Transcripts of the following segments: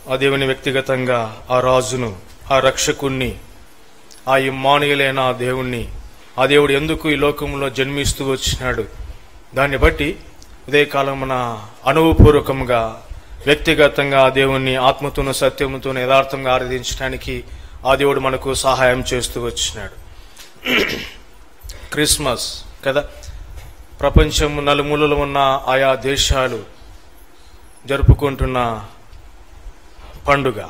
ఆ దేవుని వ్యక్తిగతంగా, ఆ రాజును, ఆ రక్షకుణ్ణి, ఆ ఇమ్మానుయేలైన ఆ దేవుణ్ణి, ఆ దేవుడు ఎందుకు ఈ లోకంలో జన్మిస్తూ వచ్చినాడు, దాన్ని బట్టి ఉదయకాలం మన అనుభవపూర్వకంగా వ్యక్తిగతంగా ఆ దేవుణ్ణి ఆత్మతోనూ సత్యముతోనూ యథార్థంగా ఆరాధించడానికి ఆ దేవుడు మనకు సహాయం చేస్తూ వచ్చినాడు. క్రిస్మస్ కదా, ప్రపంచం నలుమూలలో ఉన్న ఆయా దేశాలు జరుపుకుంటున్న పండుగ.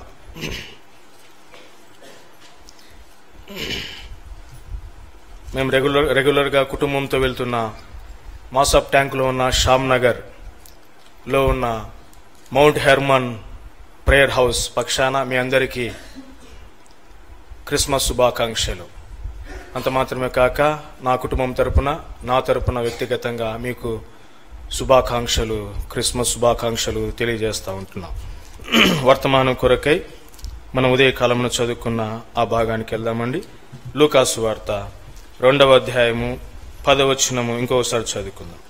మేము రెగ్యులర్గా కుటుంబంతో వెళ్తున్న మాసప్ ట్యాంక్లో ఉన్న శ్యామ్ నగర్ లో ఉన్న మౌంట్ హెర్మన్ ప్రేయర్ హౌస్ పక్షాన మీ అందరికీ క్రిస్మస్ శుభాకాంక్షలు. అంత మాత్రమే కాక నా కుటుంబం తరపున, నా తరపున వ్యక్తిగతంగా మీకు శుభాకాంక్షలు, క్రిస్మస్ శుభాకాంక్షలు తెలియజేస్తూ ఉంటున్నాం. వర్తమానం కొరకై మనం ఉదయకాలంలో చదువుకున్న ఆ భాగానికి వెళ్దామండి. లూకాసు వార్త 2వ అధ్యాయము 10వ వచనము ఇంకోసారి చదువుకుందాం.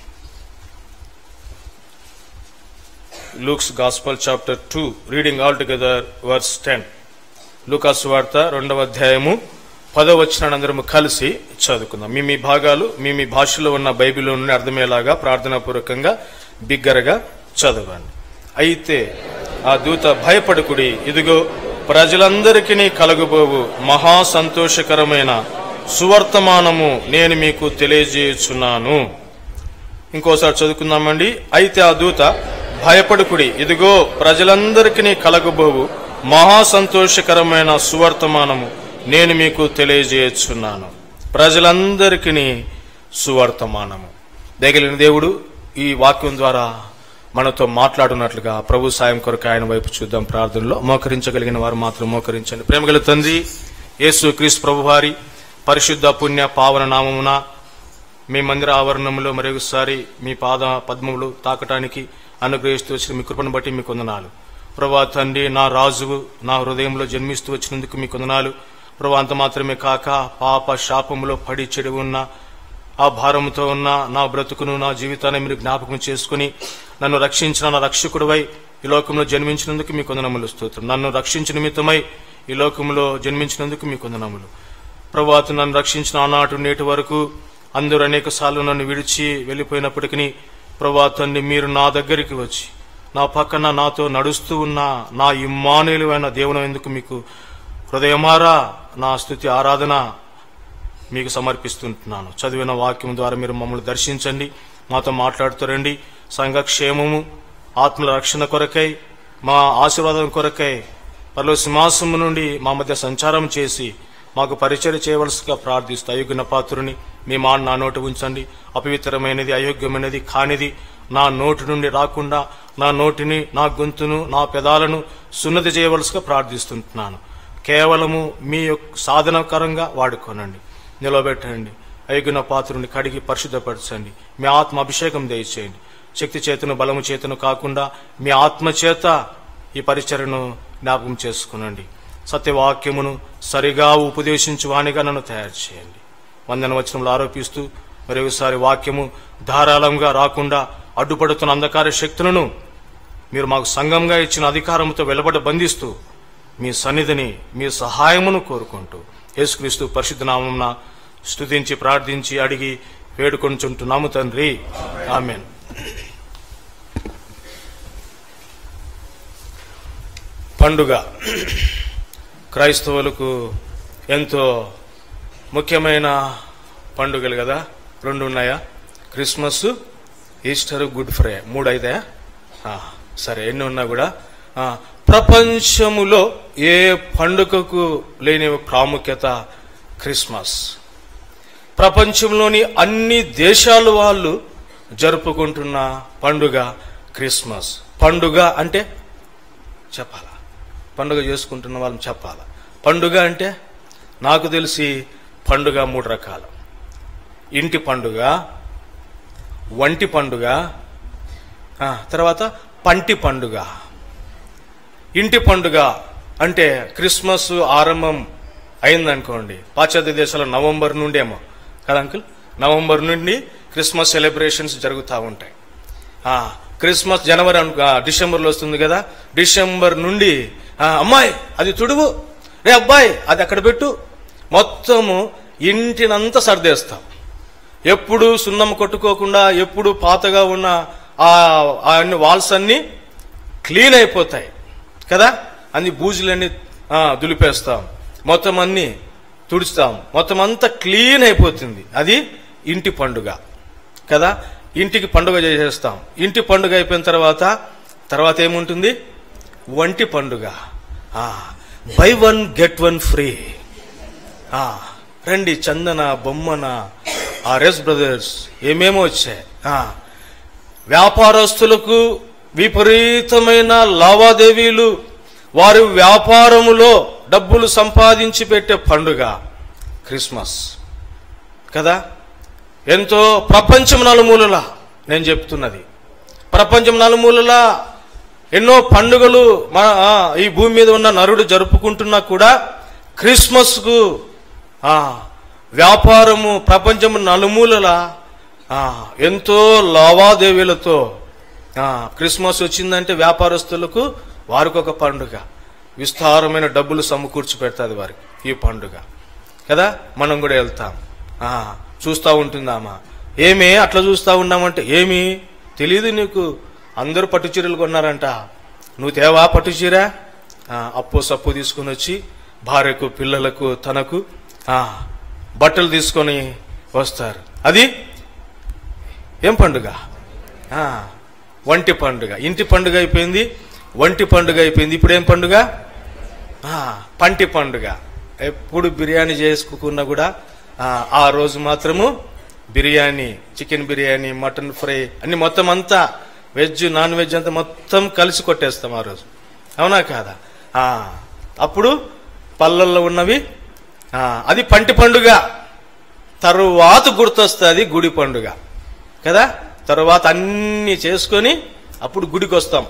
Luke's Gospel chapter 2, reading all together verse 10. లూకాసు వార్త 2వ అధ్యాయము 10వ వచనాన్ని అందరము కలిసి చదువుకుందాం. మీ భాగాలు మీ భాషలో ఉన్న బైబిల్లో నుండి అర్థమయ్యేలాగా ప్రార్థనాపూర్వకంగా బిగ్గరగా చదవండి. అయితే ఆ దూత, భయపడకుడి, ఇదిగో ప్రజలందరికీ కలుగబోవు మహా సంతోషకరమైన సువర్తమానము నేను మీకు తెలియజేయుచున్నాను. ఇంకోసారి చదువుకుందామండి. అయితే ఆ దూత, భయపడకుడి, ఇదిగో ప్రజలందరికీ కలగబోవు మహా సంతోషకరమైన సువర్తమానము నేను మీకు తెలియజేయుచున్నాను. ప్రజలందరికీ సువర్తమానము. దయగలిగిన దేవుడు ఈ వాక్యం ద్వారా మనతో మాట్లాడున్నట్లుగా ప్రభు సాయం కొరకు ఆయన వైపు చూద్దాం. ప్రార్థనలో మోకరించగలిగిన వారు మాత్రం మోకరించండి. ప్రేమగల తండ్రి యేసు క్రీస్తు ప్రభువారి పరిశుద్ధ పుణ్య పావన నామమున మీ మందిర ఆవరణంలో మరొకసారి మీ పాద పద్మములు తాకటానికి అనుగ్రహిస్తూ వచ్చిన మీ కృపను బట్టి మీకు వందనాలు. ప్రభా తండ్రి, నా రాజువు నా హృదయంలో జన్మిస్తూ వచ్చినందుకు మీకు వందనాలు. ప్రభా, అంత మాత్రమే కాక పాప శాపములో పడి చెడి ఉన్న ఆ భారముతో ఉన్న నా బ్రతుకును, నా జీవితాన్ని మీరు జ్ఞాపకం చేసుకుని నన్ను రక్షించిన నా రక్షకుడివై ఈ లోకంలో జన్మించినందుకు మీకు వందనములు. స్తోత్రం. నన్ను రక్షించిన నిమిత్తమై ఈ లోకంలో జన్మించినందుకు మీకు వందనములు. ప్రభువా, నన్ను రక్షించిన ఆనాటి నేటి వరకు అందరూ అనేక సార్లు నన్ను విడిచి వెళ్ళిపోయినప్పటికీ ప్రభువా తండ్రి, మీరు నా దగ్గరికి వచ్చి నా పక్కన నాతో నడుస్తూ ఉన్న నా ఇమ్మానుయేలైన దేవుని ఎందుకు మీకు హృదయమారా నా స్తుతి ఆరాధన మీకు సమర్పిస్తుంటున్నాను. చదివిన వాక్యం ద్వారా మీరు మమ్మల్ని దర్శించండి, మాతో మాట్లాడుతారండి. సంఘక్షేమము, ఆత్మల రక్షణ కొరకై, మా ఆశీర్వాదం కొరకై పరలోక సింహాసనం నుండి మా మధ్య సంచారం చేసి మాకు పరిచయం చేయవలసిగా ప్రార్థిస్తూ అయోగ్య పాత్రుని మీ మాట నా నోటి ఉంచండి. అపవిత్రమైనది, అయోగ్యమైనది కానిది నా నోటి నుండి రాకుండా నా నోటిని, నా గొంతును, నా పెదాలను సున్నతి చేయవలసిగా ప్రార్థిస్తుంటున్నాను. కేవలము మీ సాధనకరంగా వాడుకోనండి, నిలబెట్టండి. అయోగ్య పాత్రుని కడిగి పరిశుద్ధపరచండి. మీ ఆత్మ అభిషేకం దయచేయండి. శక్తి చేతను, బలము చేతను కాకుండా మీ ఆత్మ చేత ఈ పరిచర్యను జ్ఞాపకం చేసుకునండి. సత్యవాక్యమును సరిగా ఉపదేశించు వానిగా నన్ను తయారు చేయండి. 100 వచనములు ఆరోపిస్తూ మరొకసారి వాక్యము ధారాళంగా రాకుండా అడ్డుపడుతున్న అంధకార శక్తులను మీరు మాకు సంఘంగా ఇచ్చిన అధికారంతో వెలుబడ బంధిస్తూ మీ సన్నిధిని, మీ సహాయమును కోరుకుంటూ యేసుక్రీస్తు పరిశుద్ధ నామమున స్తుతించి ప్రార్థించి అడిగి వేడుకొనుచుంటున్నాము తండ్రి, ఆమేన్. పండుగ క్రైస్తవులకు ఎంతో ముఖ్యమైన పండుగలు కదా. 2 ఉన్నాయా? Christmas, Easter, good Friday. 3 అయితే సరే, ఎన్ని ఉన్నా కూడా ప్రపంచములో ఏ పండుగకు లేని ప్రాముఖ్యత క్రిస్మస్. ప్రపంచంలోని అన్ని దేశాల వాళ్ళు జరుపుకుంటున్న పండుగ క్రిస్మస్. పండుగ అంటే చెప్పాలా, పండుగ చేసుకుంటున్న వాళ్ళని చెప్పాలా. పండుగ అంటే నాకు తెలిసి పండుగ 3 రకాలు. ఇంటి పండుగ, వంటి పండుగ, తర్వాత పంటి పండుగ. ఇంటి పండుగ అంటే క్రిస్మస్ ఆరంభం అయిందనుకోండి, పాశ్చాత్య దేశాల్లో నవంబర్ నుండేమో కదా అంకుల్, నవంబర్ నుండి క్రిస్మస్ సెలబ్రేషన్స్ జరుగుతూ ఉంటాయి. క్రిస్మస్ జనవరి డిసెంబర్లో వస్తుంది కదా, డిసెంబర్ నుండి అమ్మాయి అది తుడువు, రే అబ్బాయి అది అక్కడ పెట్టు, మొత్తము ఇంటినంతా సర్దేస్తాం. ఎప్పుడు సున్నం కొట్టుకోకుండా, ఎప్పుడు పాతగా ఉన్న అన్ని వాల్స్ అన్ని క్లీన్ అయిపోతాయి కదా, అన్ని బూజులన్నీ దులిపేస్తాం, మొత్తం అన్ని తుడుస్తాం, మొత్తం అంతా క్లీన్ అయిపోతుంది. అది ఇంటి పండుగ కదా, ఇంటికి పండుగ చేసేస్తాం. ఇంటి పండుగ అయిపోయిన తర్వాత ఏముంటుంది? వంటి పండుగ. Buy one get one free. రండి చందన, బొమ్మన, ఆర్ఎస్ బ్రదర్స్ ఏమేమో వచ్చాయి. వ్యాపారస్తులకు విపరీతమైన లావాదేవీలు, వారి వ్యాపారములో డబ్బులు సంపాదించి పెట్టే పండుగ క్రిస్మస్ కదా. ఎంతో ప్రపంచం నలుమూలలా, నేను చెప్తున్నది ప్రపంచం నలుమూలలా ఎన్నో పండుగలు ఈ భూమి మీద ఉన్న నరుడు జరుపుకుంటున్నా కూడా క్రిస్మస్ కు వ్యాపారము ప్రపంచం నలుమూలలా ఎంతో లావాదేవీలతో క్రిస్మస్ వచ్చిందంటే వ్యాపారస్తులకు వారికి ఒక పండుగ, విస్తారమైన డబ్బులు సమకూర్చి పెడతాది వారికి ఈ పండుగ కదా. మనం కూడా వెళ్తాం, చూస్తూ ఉంటుందామా. ఏమి అట్లా చూస్తూ ఉన్నామంటే ఏమి తెలీదు నీకు, అందరూ పట్టు చీరలు కొన్నారంట, నువ్వు తేవా పట్టు చీర? అప్పు సప్పు తీసుకుని వచ్చి భార్యకు, పిల్లలకు, తనకు బట్టలు తీసుకొని వస్తారు. అది ఏం పండుగ? వంటి పండుగ. ఇంటి పండుగ అయిపోయింది, వంటి పండుగ అయిపోయింది. ఇప్పుడు ఏం పండుగ? పంటి పండుగ. ఎప్పుడు బిర్యానీ చేసుకున్నా కూడా ఆ రోజు మాత్రము biryani, chicken biryani, mutton fry అన్ని మొత్తం అంతా వెజ్ నాన్ వెజ్ అంతా మొత్తం కలిసి కొట్టేస్తాం ఆ రోజు, అవునా కాదా? అప్పుడు పల్లల్లో ఉన్నవి అది పంటి పండుగ. తరువాత గుర్తొస్తుంది గుడి పండుగ కదా. తరువాత అన్ని చేసుకొని అప్పుడు గుడికి వస్తాం.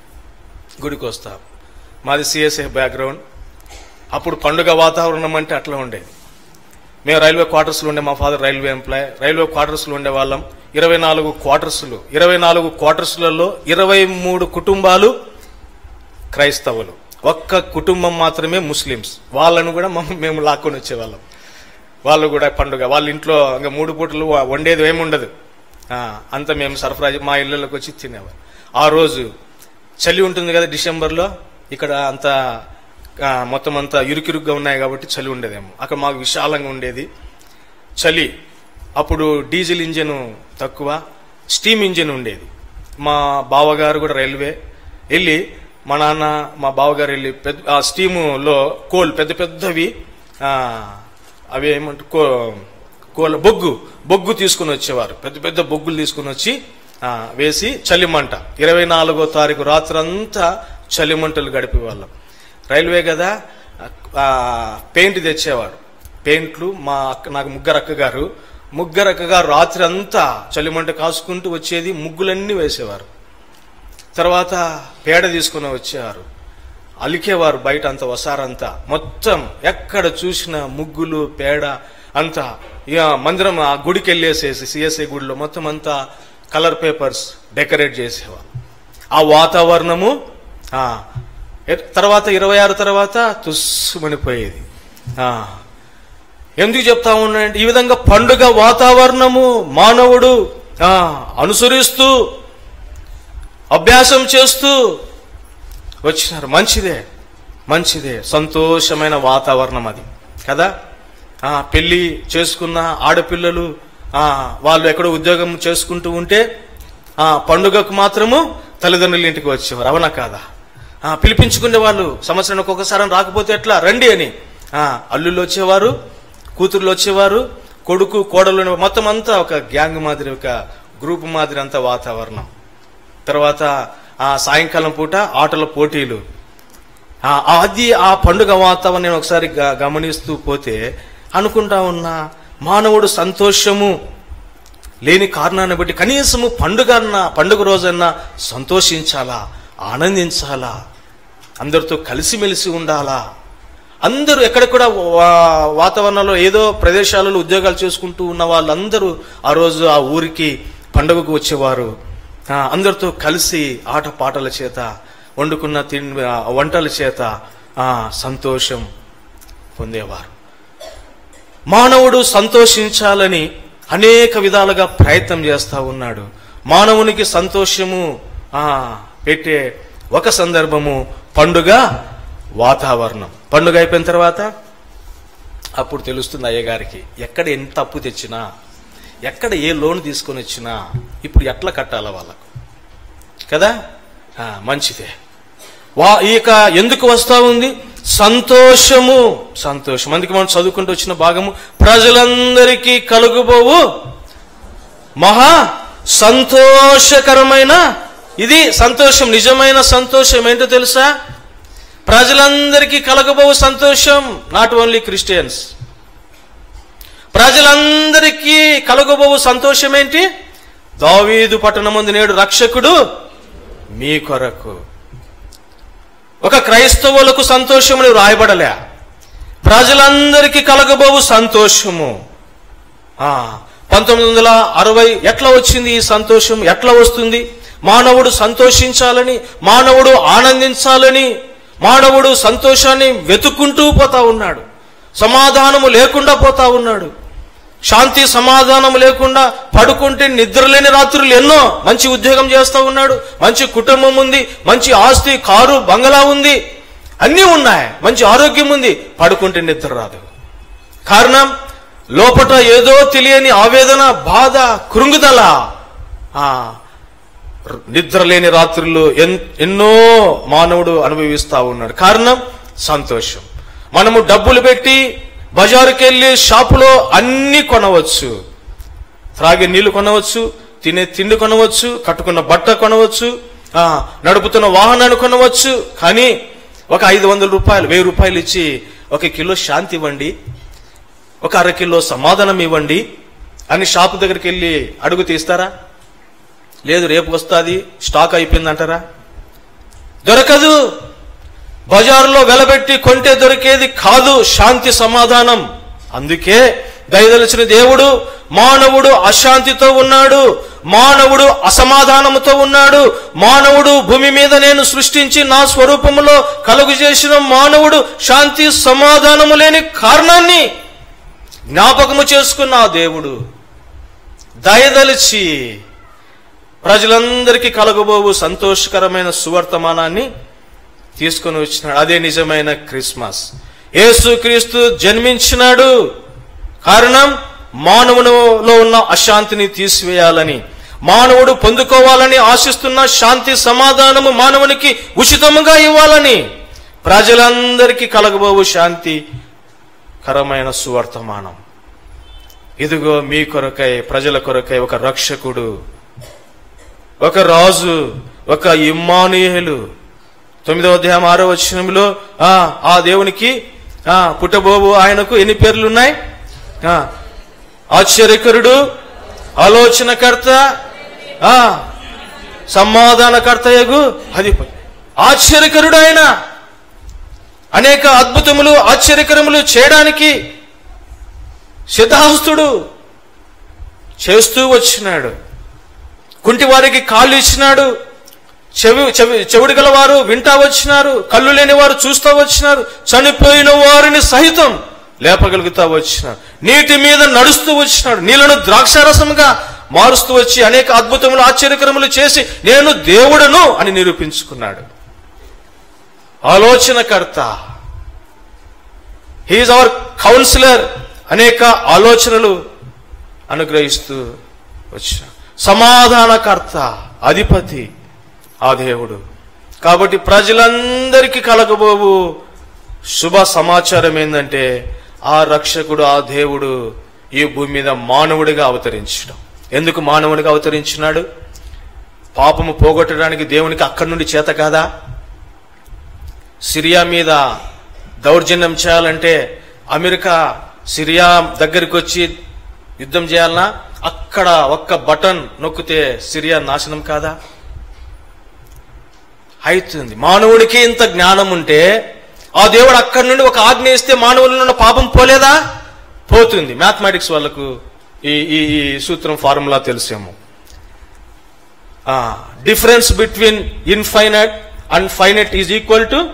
మాది సిఎస్ఏ బ్యాక్గ్రౌండ్. అప్పుడు పండుగ వాతావరణం అంటే అట్లా ఉండేది. మేము రైల్వే క్వార్టర్స్లో ఉండే, మా ఫాదర్ రైల్వే ఎంప్లాయ్, రైల్వే క్వార్టర్స్లో ఉండే వాళ్ళం. 24 క్వార్టర్స్లు, 24 క్వార్టర్స్లలో 23 కుటుంబాలు క్రైస్తవులు, ఒక్క కుటుంబం మాత్రమే ముస్లిమ్స్. వాళ్ళను కూడా మేము లాక్కొని వచ్చేవాళ్ళం. వాళ్ళు కూడా పండుగ, వాళ్ళ ఇంట్లో ఇంకా 3 పూటలు వండేది ఏముండదు, అంతా మేము సరఫరా మా ఇళ్ళలోకి వచ్చి తినేవాళ్ళం. ఆ రోజు చలి ఉంటుంది కదా డిసెంబర్లో, ఇక్కడ అంతా మొత్తం అంతా ఇరుకిరుగ్గా ఉన్నాయి కాబట్టి చలి ఉండేదేమో. అక్కడ మాకు విశాలంగా ఉండేది చలి. అప్పుడు డీజిల్ ఇంజిన్ తక్కువ, స్టీమ్ ఇంజిన్ ఉండేది. మా బావగారు కూడా రైల్వే వెళ్ళి, మా నాన్న మా బావగారు వెళ్ళి ఆ స్టీములో పెద్ద పెద్దవి అవి ఏమంటారు బొగ్గు తీసుకుని వచ్చేవారు. పెద్ద పెద్ద బొగ్గులు తీసుకుని వచ్చి వేసి చలిమంట 24వ తారీఖు రాత్రంతా చలిమంటలు గడిపేవాళ్ళం. రైల్వే కదా, పెయింట్ తెచ్చేవాడు. పెయింట్లు నాకు ముగ్గురు అక్కగారు రాత్రి అంతా చలిమంట కాసుకుంటూ వచ్చేది, ముగ్గులన్నీ వేసేవారు. తర్వాత పేడ తీసుకుని వచ్చేవారు, అలికేవారు బయట అంతా వసారంతా, మొత్తం ఎక్కడ చూసిన ముగ్గులు పేడ అంతా. ఇక మందిరం ఆ గుడికి వెళ్ళేసేసి సిఎస్ఐ గుడిలో మొత్తం అంతా కలర్ పేపర్స్ డెకరేట్ చేసేవారు. ఆ వాతావరణము తర్వాత 26 తర్వాత తుస్సుమనిపోయేది. ఎందుకు చెప్తా ఉన్నాయంటే ఈ విధంగా పండుగ వాతావరణము మానవుడు అనుసరిస్తూ అభ్యాసం చేస్తూ వచ్చినారు. మంచిదే సంతోషమైన వాతావరణం అది కదా. పెళ్లి చేసుకున్న ఆడపిల్లలు వాళ్ళు ఎక్కడో ఉద్యోగం చేసుకుంటూ ఉంటే పండుగకు మాత్రము తల్లిదండ్రుల ఇంటికి వచ్చేవారు, అవునా కాదా? పిలిపించుకునే వాళ్ళు సంవత్సరానికి ఒకసారి రాకపోతే ఎట్లా, రండి అని అల్లుళ్ళు వచ్చేవారు, కూతుర్లు వచ్చేవారు, కొడుకు కోడలు, మొత్తం అంతా ఒక గ్యాంగ్ మాదిరి, ఒక గ్రూప్ మాదిరి అంతా వాతావరణం. తర్వాత సాయంకాలం పూట ఆటల పోటీలు. అది ఆ పండుగ వాతావరణం నేను ఒకసారి గమనిస్తూ పోతే అనుకుంటా ఉన్నా, మానవుడు సంతోషము లేని కారణాన్ని బట్టి కనీసము పండుగ రోజన్నా సంతోషించాలా, ఆనందించాలా, అందరితో కలిసిమెలిసి ఉండాలా. అందరూ ఎక్కడెక్కడ వాతావరణంలో ఏదో ప్రదేశాలలో ఉద్యోగాలు చేసుకుంటూ ఉన్న వాళ్ళందరూ ఆ రోజు ఆ ఊరికి పండుగకు వచ్చేవారు. అందరితో కలిసి ఆట పాటల చేత, వండుకున్న వంటల చేత సంతోషం పొందేవారు. మానవుడు సంతోషించాలని అనేక విధాలుగా ప్రయత్నం చేస్తా ఉన్నాడు. మానవునికి సంతోషము పెట్టే ఒక సందర్భము పండుగ వాతావరణం. పండుగ అయిపోయిన తర్వాత అప్పుడు తెలుస్తుంది అయ్యగారికి ఎక్కడ ఎంత అప్పు తెచ్చినా, ఎక్కడ ఏ లోన్ తీసుకొని వచ్చినా ఇప్పుడు ఎట్లా కట్టాల వాళ్ళకు కదా. మంచిదే. ఇక ఎందుకు వస్తా ఉంది? సంతోషము. సంతోషం. అందుకే మనం చదువుకుంటూ వచ్చిన భాగము, ప్రజలందరికీ కలుగుబోవు మహా సంతోషకరమైన, ఇది సంతోషం. నిజమైన సంతోషం ఏంటో తెలుసా? ప్రజలందరికీ కలగబోవు సంతోషం. Not only Christians. ప్రజలందరికీ కలగబోవు సంతోషం ఏంటి? దావీదు పట్టణమందు నేడు రక్షకుడు మీ కొరకు. ఒక క్రైస్తవులకు సంతోషముని రాయబడలే, ప్రజలందరికీ కలగబోవు సంతోషము. 1960 ఎట్లా వచ్చింది ఈ సంతోషం? ఎట్లా వస్తుంది? మానవుడు సంతోషించాలని, మానవుడు ఆనందించాలని, మానవుడు సంతోషాన్ని వెతుక్కుంటూ పోతా ఉన్నాడు. సమాధానము లేకుండా పోతా ఉన్నాడు. శాంతి సమాధానం లేకుండా పడుకుంటే నిద్రలేని రాత్రులు ఎన్నో. మంచి ఉద్యోగం చేస్తూ ఉన్నాడు, మంచి కుటుంబం ఉంది, మంచి ఆస్తి, కారు, బంగళా ఉంది, అన్నీ ఉన్నాయి, మంచి ఆరోగ్యం ఉంది, పడుకుంటే నిద్ర రాదు. కారణం లోపట ఏదో తెలియని ఆవేదన, బాధ, కృంగుదల. నిద్రలేని రాత్రులు ఎన్నో మానవుడు అనుభవిస్తా ఉన్నాడు. కారణం సంతోషం. మనము డబ్బులు పెట్టి బజారుకి వెళ్ళి షాపులో అన్ని కొనవచ్చు. త్రాగే నీళ్లు కొనవచ్చు, తినే తిండి కొనవచ్చు, కట్టుకున్న బట్ట కొనవచ్చు, నడుపుతున్న వాహనాన్ని కొనవచ్చు. కానీ ఒక 500 రూపాయలు, 1000 రూపాయలు ఇచ్చి 1 కిలో శాంతి ఇవ్వండి, ఒక 1/2 కిలో సమాధానం ఇవ్వండి అని షాపు దగ్గరికి వెళ్ళి అడుగు తీస్తారా? లేదు, రేపు వస్తుంది, స్టాక్ అయిపోయింది అంటారా? దొరకదు. బజారులో వెలబెట్టి కొంటే దొరికేది కాదు శాంతి, సమాధానం. అందుకే దయదలిచిన దేవుడు, మానవుడు అశాంతితో ఉన్నాడు, మానవుడు అసమాధానముతో ఉన్నాడు. మానవుడు భూమి మీద నేను సృష్టించి నా స్వరూపములో కలుగు చేసిన మానవుడు శాంతి సమాధానము లేని కారణాన్ని జ్ఞాపకము చేసుకున్న ఆ దేవుడు దయదలిచి ప్రజలందరికీ కలగబోవు సంతోషకరమైన సువర్తమానాన్ని తీసుకొని వచ్చినాడు. అదే నిజమైన క్రిస్మస్. యేసుక్రీస్తు జన్మించినాడు. కారణం మానవునిలో ఉన్న అశాంతిని తీసివేయాలని, మానవుడు పొందుకోవాలని ఆశిస్తున్న శాంతి సమాధానము మానవునికి ఉచితముగా ఇవ్వాలని, ప్రజలందరికీ కలగబోవు శాంతికరమైన సువర్తమానం. ఇదిగో మీ కొరకై, ప్రజల కొరకై ఒక రక్షకుడు, ఒక రాజు, ఒక ఇమ్మానుయేలు. 9వ అధ్యాయం 6వ వచనంలో ఆ దేవునికి పుట్టబోవు ఆయనకు ఎన్ని పేర్లు ఉన్నాయి? ఆశ్చర్యకరుడు, ఆలోచనకర్త, సమాధానకర్తయగు అధిపతి. ఆశ్చర్యకరుడు ఆయన. అనేక అద్భుతములు, ఆశ్చర్యకరములు చేయడానికి సిద్ధహస్తుడు, చేస్తూ వచ్చినాడు. కుంటి వారికి కాళ్ళు ఇచ్చినాడు, చెవిడి గల వారు వింటా వచ్చినారు, కళ్ళు లేని వారు చూస్తూ వచ్చినారు, చనిపోయిన వారిని సహితం లేపగలుగుతా వచ్చినాడు, నీటి మీద నడుస్తూ వచ్చినాడు, నీళ్లను ద్రాక్షారసముగా మారుస్తూ వచ్చి అనేక అద్భుతములు, ఆశ్చర్యకరములు చేసి నేను దేవుడను అని నిరూపించుకున్నాడు. ఆలోచనకర్త, హీఈస్ అవర్ కౌన్సిలర్. అనేక ఆలోచనలు అనుగ్రహిస్తూ వచ్చాడు. సమాధానకర్త, అధిపతి ఆ దేవుడు. కాబట్టి ప్రజలందరికీ కలగబోవు శుభ సమాచారం ఏంటంటే ఆ రక్షకుడు, ఆ దేవుడు ఈ భూమి మీద మానవుడిగా అవతరించడం. ఎందుకు మానవుడిగా అవతరించినాడు? పాపము పోగొట్టడానికి దేవునికి అక్కడి నుండి చేత కాదా? సిరియా మీద దౌర్జన్యం చేయాలంటే అమెరికా సిరియా దగ్గరికి వచ్చి యుద్ధం చేయాలన్నా అక్కడ ఒక్క బటన్ నొక్కితే సిరియా నాశనం కాదా? అవుతుంది. మానవుడికి ఇంత జ్ఞానం ఉంటే ఆ దేవుడు అక్కడి నుండి ఒక ఆజ్ఞ ఇస్తే మానవుల్లో ఉన్న పాపం పోలేదా? పోతుంది. మ్యాథమెటిక్స్ వాళ్ళకు ఈ సూత్రం, ఫార్ములా తెలిసేమో. Difference between infinite and finite is equal to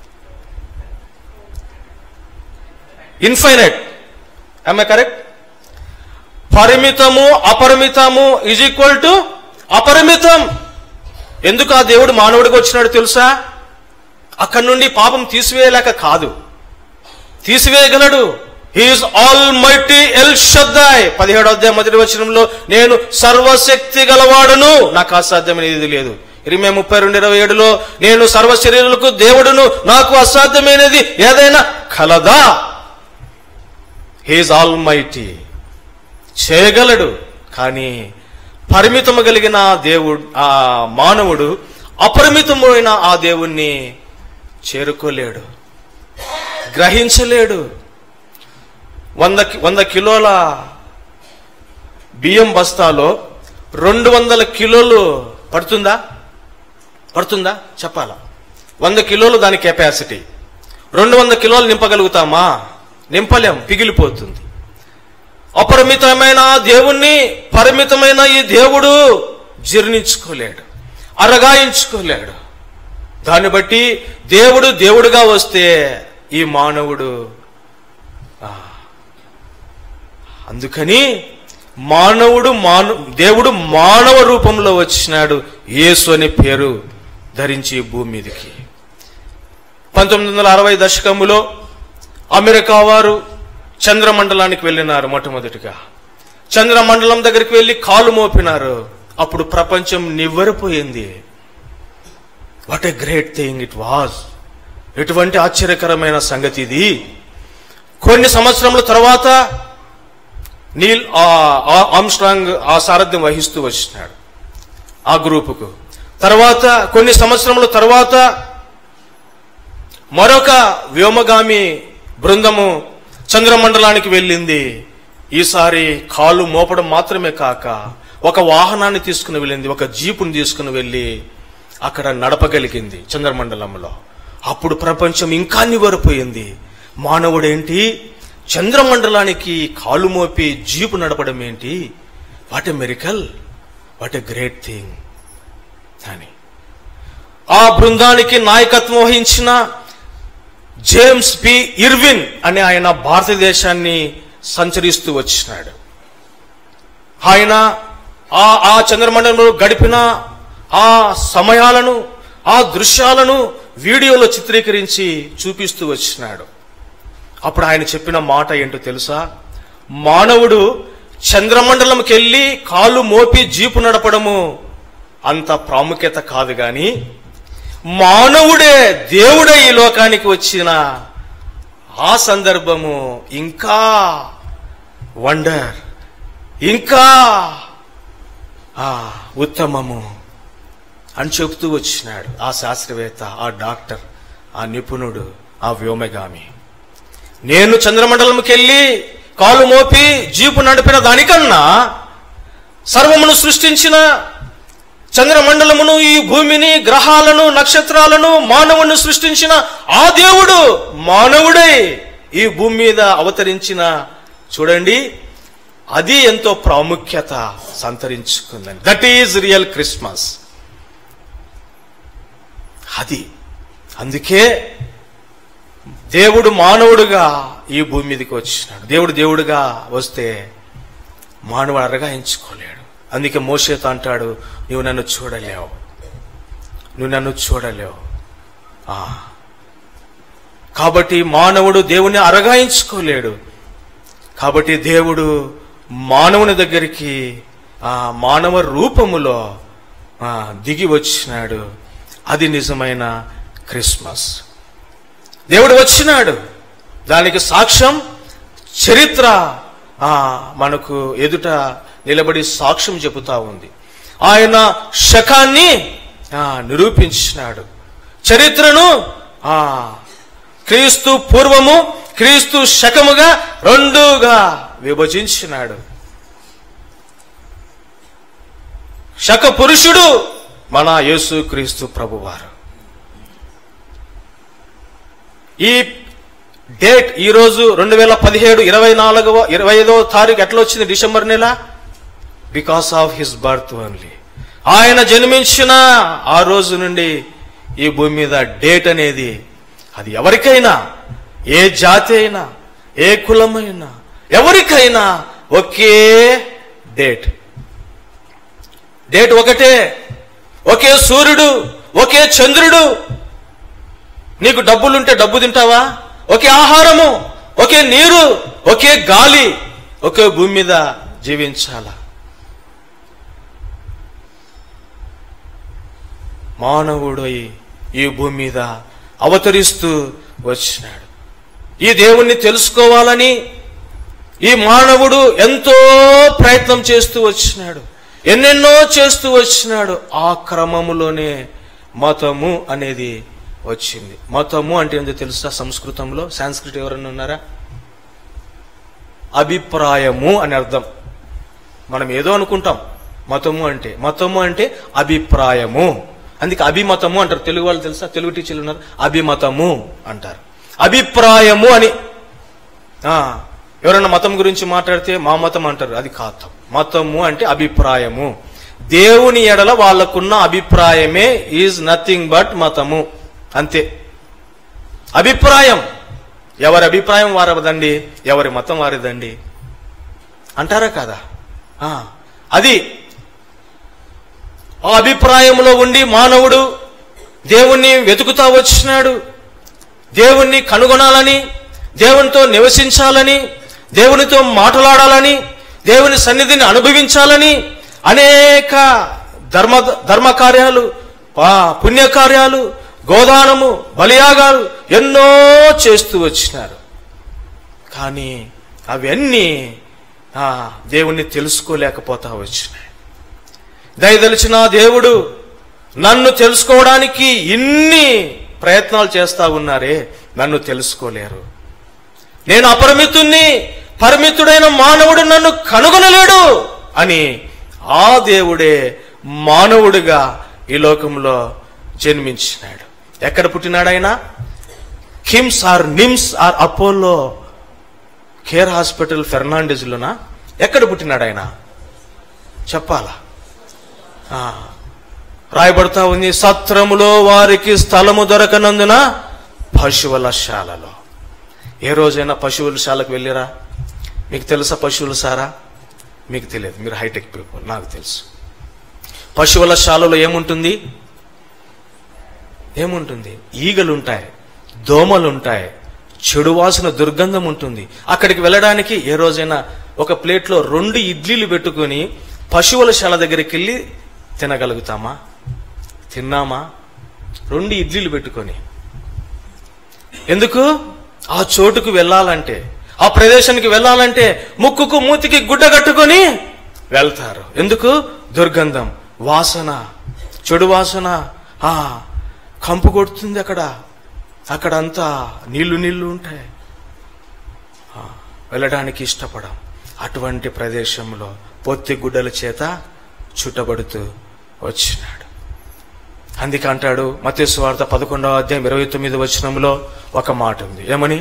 infinite. am I correct? పరిమితము అపరిమితము ఈజ్ ఈక్వల్ టు అపరిమితం. ఎందుకు ఆ దేవుడు మానవుడికి వచ్చినాడు తెలుసా? అక్కడి నుండి పాపం తీసివేయలేక కాదు, తీసివేయగలడు. He is almighty El Shaddai. 17వ అధ్యాయం 1వ వచనంలో నేను సర్వశక్తి గలవాడును, నాకు అసాధ్యమైనది లేదు. ఇర్మియా 32:27లో నేను సర్వ శరీరులకు దేవుడును, నాకు అసాధ్యమైనది ఏదైనా కలదా? హీఈస్ ఆల్ మైటీ, చేయగలడు. కానీ పరిమితము కలిగిన దేవుడు, ఆ మానవుడు అపరిమితమైన ఆ దేవుణ్ణి చేరుకోలేడు, గ్రహించలేడు. 100 కిలోల బియ్యం బస్తాలో 200 కిలోలు పడుతుందా చెప్పాలా? 100 కిలోలు దాని కెపాసిటీ. 200 కిలోలు నింపగలుగుతామా? నింపలేం, పిగిలిపోతుంది. అపరిమితమైన దేవుణ్ణి పరిమితమైన ఈ దేవుడు జీర్ణించుకోలేడు, అరగాయించుకోలేడు. దాన్ని బట్టి దేవుడు దేవుడుగా వస్తే ఈ మానవుడు, అందుకని దేవుడు మానవ రూపంలో వచ్చినాడు. యేసు అనే పేరు ధరించి భూమి మీదకి. 1960 దశకములో అమెరికా వారు చంద్రమండలానికి వెళ్ళినారు. మొట్టమొదటిగా చంద్రమండలం దగ్గరికి వెళ్ళి కాలు మోపినారు. అప్పుడు ప్రపంచం నివ్వెరపోయింది. What a great thing it was. ఎటువంటి ఆశ్చర్యకరమైన సంగతి ఇది. కొన్ని సంవత్సరముల తర్వాత నీల్ ఆర్మ్స్ట్రాంగ్ ఆ సారథ్యం వహిస్తూ వచ్చినాడు ఆ గ్రూపుకు. తర్వాత కొన్ని సంవత్సరముల తర్వాత మరొక వ్యోమగామి బృందము చంద్రమండలానికి వెళ్ళింది. ఈసారి కాలు మోపడం మాత్రమే కాక ఒక వాహనాన్ని తీసుకుని వెళ్ళింది, ఒక జీపుని తీసుకుని వెళ్ళి అక్కడ నడపగలిగింది చంద్రమండలంలో. అప్పుడు ప్రపంచం ఇంకా నివ్వెరపోయింది. మానవుడేంటి చంద్రమండలానికి కాలు మోపి జీపు నడపడం ఏంటి? What a miracle, what a great thing అని. ఆ బృందానికి నాయకత్వం వహించిన జేమ్స్ పి ఇర్విన్ అనే ఆయన భారతదేశాన్ని సంచరిస్తూ వచ్చినాడు. ఆయన ఆ చంద్రమండలంలో గడిపిన ఆ సమయాలను, ఆ దృశ్యాలను వీడియోలో చిత్రీకరించి చూపిస్తూ వచ్చినాడు. అప్పుడు ఆయన చెప్పిన మాట ఏంటో తెలుసా? మానవుడు చంద్రమండలంకి వెళ్ళి కాలు మోపి జీపు నడపడము అంత ప్రాముఖ్యత కాదు, గాని మానవుడే దేవుడే ఈ లోకానికి వచ్చిన ఆ సందర్భము ఇంకా వండర్, ఇంకా ఉత్తమము అని చెబుతూ వచ్చినాడు ఆ శాస్త్రవేత్త, ఆ డాక్టర్, ఆ నిపుణుడు, ఆ వ్యోమగామి. నేను చంద్రమండలంకి వెళ్ళి కాలు మోపి జీపు నడిపిన దానికన్నా సర్వమును సృష్టించిన చంద్రమండలమును, ఈ భూమిని, గ్రహాలను, నక్షత్రాలను, మానవుని సృష్టించిన ఆ దేవుడు మానవుడై ఈ భూమి మీద అవతరించిన, చూడండి, అది ఎంతో ప్రాముఖ్యత సంతరించుకుందని. That is real Christmas. అది అందుకే దేవుడు మానవుడుగా ఈ భూమి మీదకి వచ్చినాడు. దేవుడు దేవుడుగా వస్తే మానవుడు అరగాయించుకోలేడు. అందుకే మోషేతో అంటాడు, నువ్వు నన్ను చూడలేవు, నువ్వు నన్ను చూడలేవు. కాబట్టి మానవుడు దేవుని అరగాయించుకోలేడు. కాబట్టి దేవుడు మానవుని దగ్గరికి మానవ రూపములో దిగి వచ్చినాడు. అది నిజమైన క్రిస్మస్. దేవుడు వచ్చినాడు, దానికి సాక్ష్యం చరిత్ర మనకు ఎదుట నిలబడి సాక్ష్యం చెబుతా ఉంది. ఆయన శకాన్ని నిరూపించినాడు. చరిత్రను క్రీస్తు పూర్వము, క్రీస్తు శకముగా రెండుగా విభజించినాడు. శక పురుషుడు మన యేసు క్రీస్తు ప్రభువారు. ఈ డేట్ ఈరోజు 2017 25వ తారీఖు ఎట్లా వచ్చింది? డిసెంబర్ నెల. Because of his birth only. ఆయన జన్మించిన ఆ రోజు నుండి ఈ భూమి మీద డేట్ అనేది అది ఎవరికైనా, ఏ జాతి అయినా, ఏ కులమైనా, ఎవరికైనా ఒకే డేట్. డేట్ ఒకటే, ఒకే సూర్యుడు, ఒకే చంద్రుడు. నీకు డబ్బులుంటే డబ్బు తింటావా? ఒకే ఆహారము, ఒకే నీరు, ఒకే గాలి, ఒకే భూమి మీద జీవించాలా? మానవుడు ఈ భూమి మీద అవతరిస్తూ వచ్చినాడు. ఈ దేవుణ్ణి తెలుసుకోవాలని ఈ మానవుడు ఎంతో ప్రయత్నం చేస్తూ వచ్చినాడు, ఎన్నెన్నో చేస్తూ వచ్చినాడు. ఆ క్రమములోనే మతము అనేది వచ్చింది. మతము అంటే ఏంటో తెలుసా? సంస్కృతంలో, సాంస్క్రిట్ ఎవరన్నా ఉన్నారా? అభిప్రాయము అని అర్థం. మనం ఏదో అనుకుంటాం మతము అంటే అభిప్రాయము. అందుకే అభిమతము అంటారు. తెలుగు వాళ్ళు తెలుసా? తెలుగు టీచర్లు ఉన్నారు. అభిమతము అంటారు, అభిప్రాయము అని. ఎవరైనా మతం గురించి మాట్లాడితే మా మతం అంటారు, అది కాదు. మతము అంటే అభిప్రాయము. దేవుని ఎడల వాళ్ళకున్న అభిప్రాయమే ఈజ్ నథింగ్ బట్ మతము, అంతే. అభిప్రాయం, ఎవరి అభిప్రాయం వారదండి, ఎవరి మతం వారిదండి అంటారా కదా? అది ఆ అభిప్రాయంలో ఉండి మానవుడు దేవుణ్ణి వెతుకుతా వచ్చినాడు. దేవుణ్ణి కనుగొనాలని, దేవునితో నివసించాలని, దేవునితో మాట్లాడాలని, దేవుని సన్నిధిని అనుభవించాలని అనేక ధర్మకార్యాలు, పుణ్యకార్యాలు, గోదానము, బలియాగాలు ఎన్నో చేస్తూ వచ్చినారు. కానీ అవన్నీ దేవుణ్ణి తెలుసుకోలేకపోతా వచ్చినాయి. దయదలిచిన దేవుడు నన్ను తెలుసుకోవడానికి ఇన్ని ప్రయత్నాలు చేస్తా ఉన్నారే, నన్ను తెలుసుకోలేరు. నేను అపరిమితుణ్ణి, పరిమితుడైన మానవుడు నన్ను కనుగొనలేడు అని ఆ దేవుడే మానవుడిగా ఈ లోకంలో జన్మించినాడు. ఎక్కడ పుట్టినాడు ఆయన? KIMS or NIMS or Apollo care hospital ఫెర్నాండెజ్లోనా? ఎక్కడ పుట్టినాడు ఆయన? చెప్పాలా? రాయబడతా ఉంది, సత్రములో వారికి స్థలము దొరకనందున పశువుల శాలలో. ఏ రోజైనా పశువుల శాలకు వెళ్ళిరా? మీకు తెలుసా పశువుల సారా? మీకు తెలియదు, మీరు హైటెక్ పీపుల్. నాకు తెలుసు. పశువుల శాలలో ఏముంటుంది? ఈగలుంటాయి, దోమలుంటాయి, చెడు వాసన, దుర్గంధం ఉంటుంది. అక్కడికి వెళ్ళడానికి ఏ రోజైనా ఒక ప్లేట్లో 2 ఇడ్లీలు పెట్టుకుని పశువుల శాల దగ్గరికి వెళ్ళి తినగలుగుతామా? తిన్నామా? 2 ఇడ్లీలు పెట్టుకొని. ఎందుకు? ఆ చోటుకు వెళ్ళాలంటే, ఆ ప్రదేశానికి వెళ్ళాలంటే ముక్కుకు మూతికి గుడ్డ కట్టుకొని వెళ్తారు. ఎందుకు? దుర్గంధం, వాసన, చెడు వాసన కంపు కొడుతుంది. అక్కడంతా నీళ్లు ఉంటాయి. వెళ్ళడానికి ఇష్టపడం. అటువంటి ప్రదేశంలో పొత్తి గుడ్డల చేత చుట్టబడుతూ వచ్చినాడు. అందుకే అంటాడు మత్తయి సువార్త 11వ అధ్యాయం 29వ వచనంలో ఒక మాట ఉంది. ఏమని?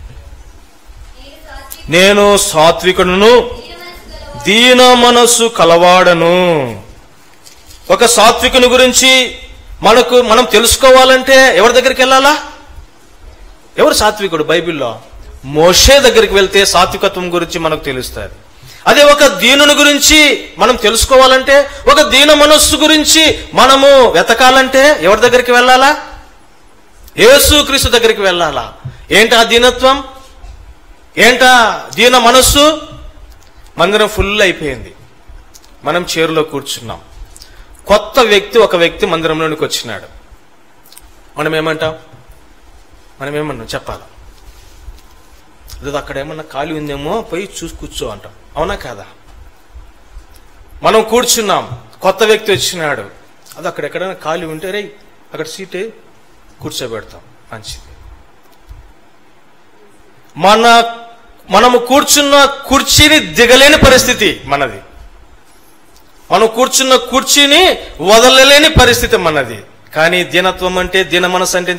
నేను సాత్వికుడును, దీన మనస్సు కలవాడను. ఒక సాత్వికుని గురించి మనం తెలుసుకోవాలంటే ఎవరి దగ్గరికి వెళ్ళాలా? ఎవరు సాత్వికుడు బైబిల్లో? మోషే దగ్గరికి వెళ్తే సాత్వికత్వం గురించి మనకు తెలుస్తుంది. అదే ఒక దీనుని గురించి మనం తెలుసుకోవాలంటే, ఒక దీన మనస్సు గురించి మనము వెతకాలంటే ఎవరి దగ్గరికి వెళ్ళాలా? యేసుక్రీస్తు దగ్గరికి వెళ్ళాలా? ఏంటా దీనత్వం? ఏంటా దీన మనస్సు? మందిరం ఫుల్ అయిపోయింది, మనం చైర్లో కూర్చున్నాం. కొత్త వ్యక్తి, ఒక వ్యక్తి మందిరంలోనికి వచ్చినాడు. మనం ఏమంటాం? చెప్పాలి, అక్కడ ఏమన్నా ఖాళీ ఉందేమో పోయి చూసి కూర్చో అంటాం. అవునా కాదా? మనం కూర్చున్నాం, కొత్త వ్యక్తి వచ్చినాడు, అది అక్కడ ఎక్కడైనా ఖాళీ ఉంటే రే అక్కడ సీటే కూర్చోబెడతాం, మంచిది. మనము కూర్చున్న కుర్చీని దిగలేని పరిస్థితి మనది. మనం కూర్చున్న కుర్చీని వదలలేని పరిస్థితి మనది. కానీ దీనత్వం అంటే, దీన మనసు అంటే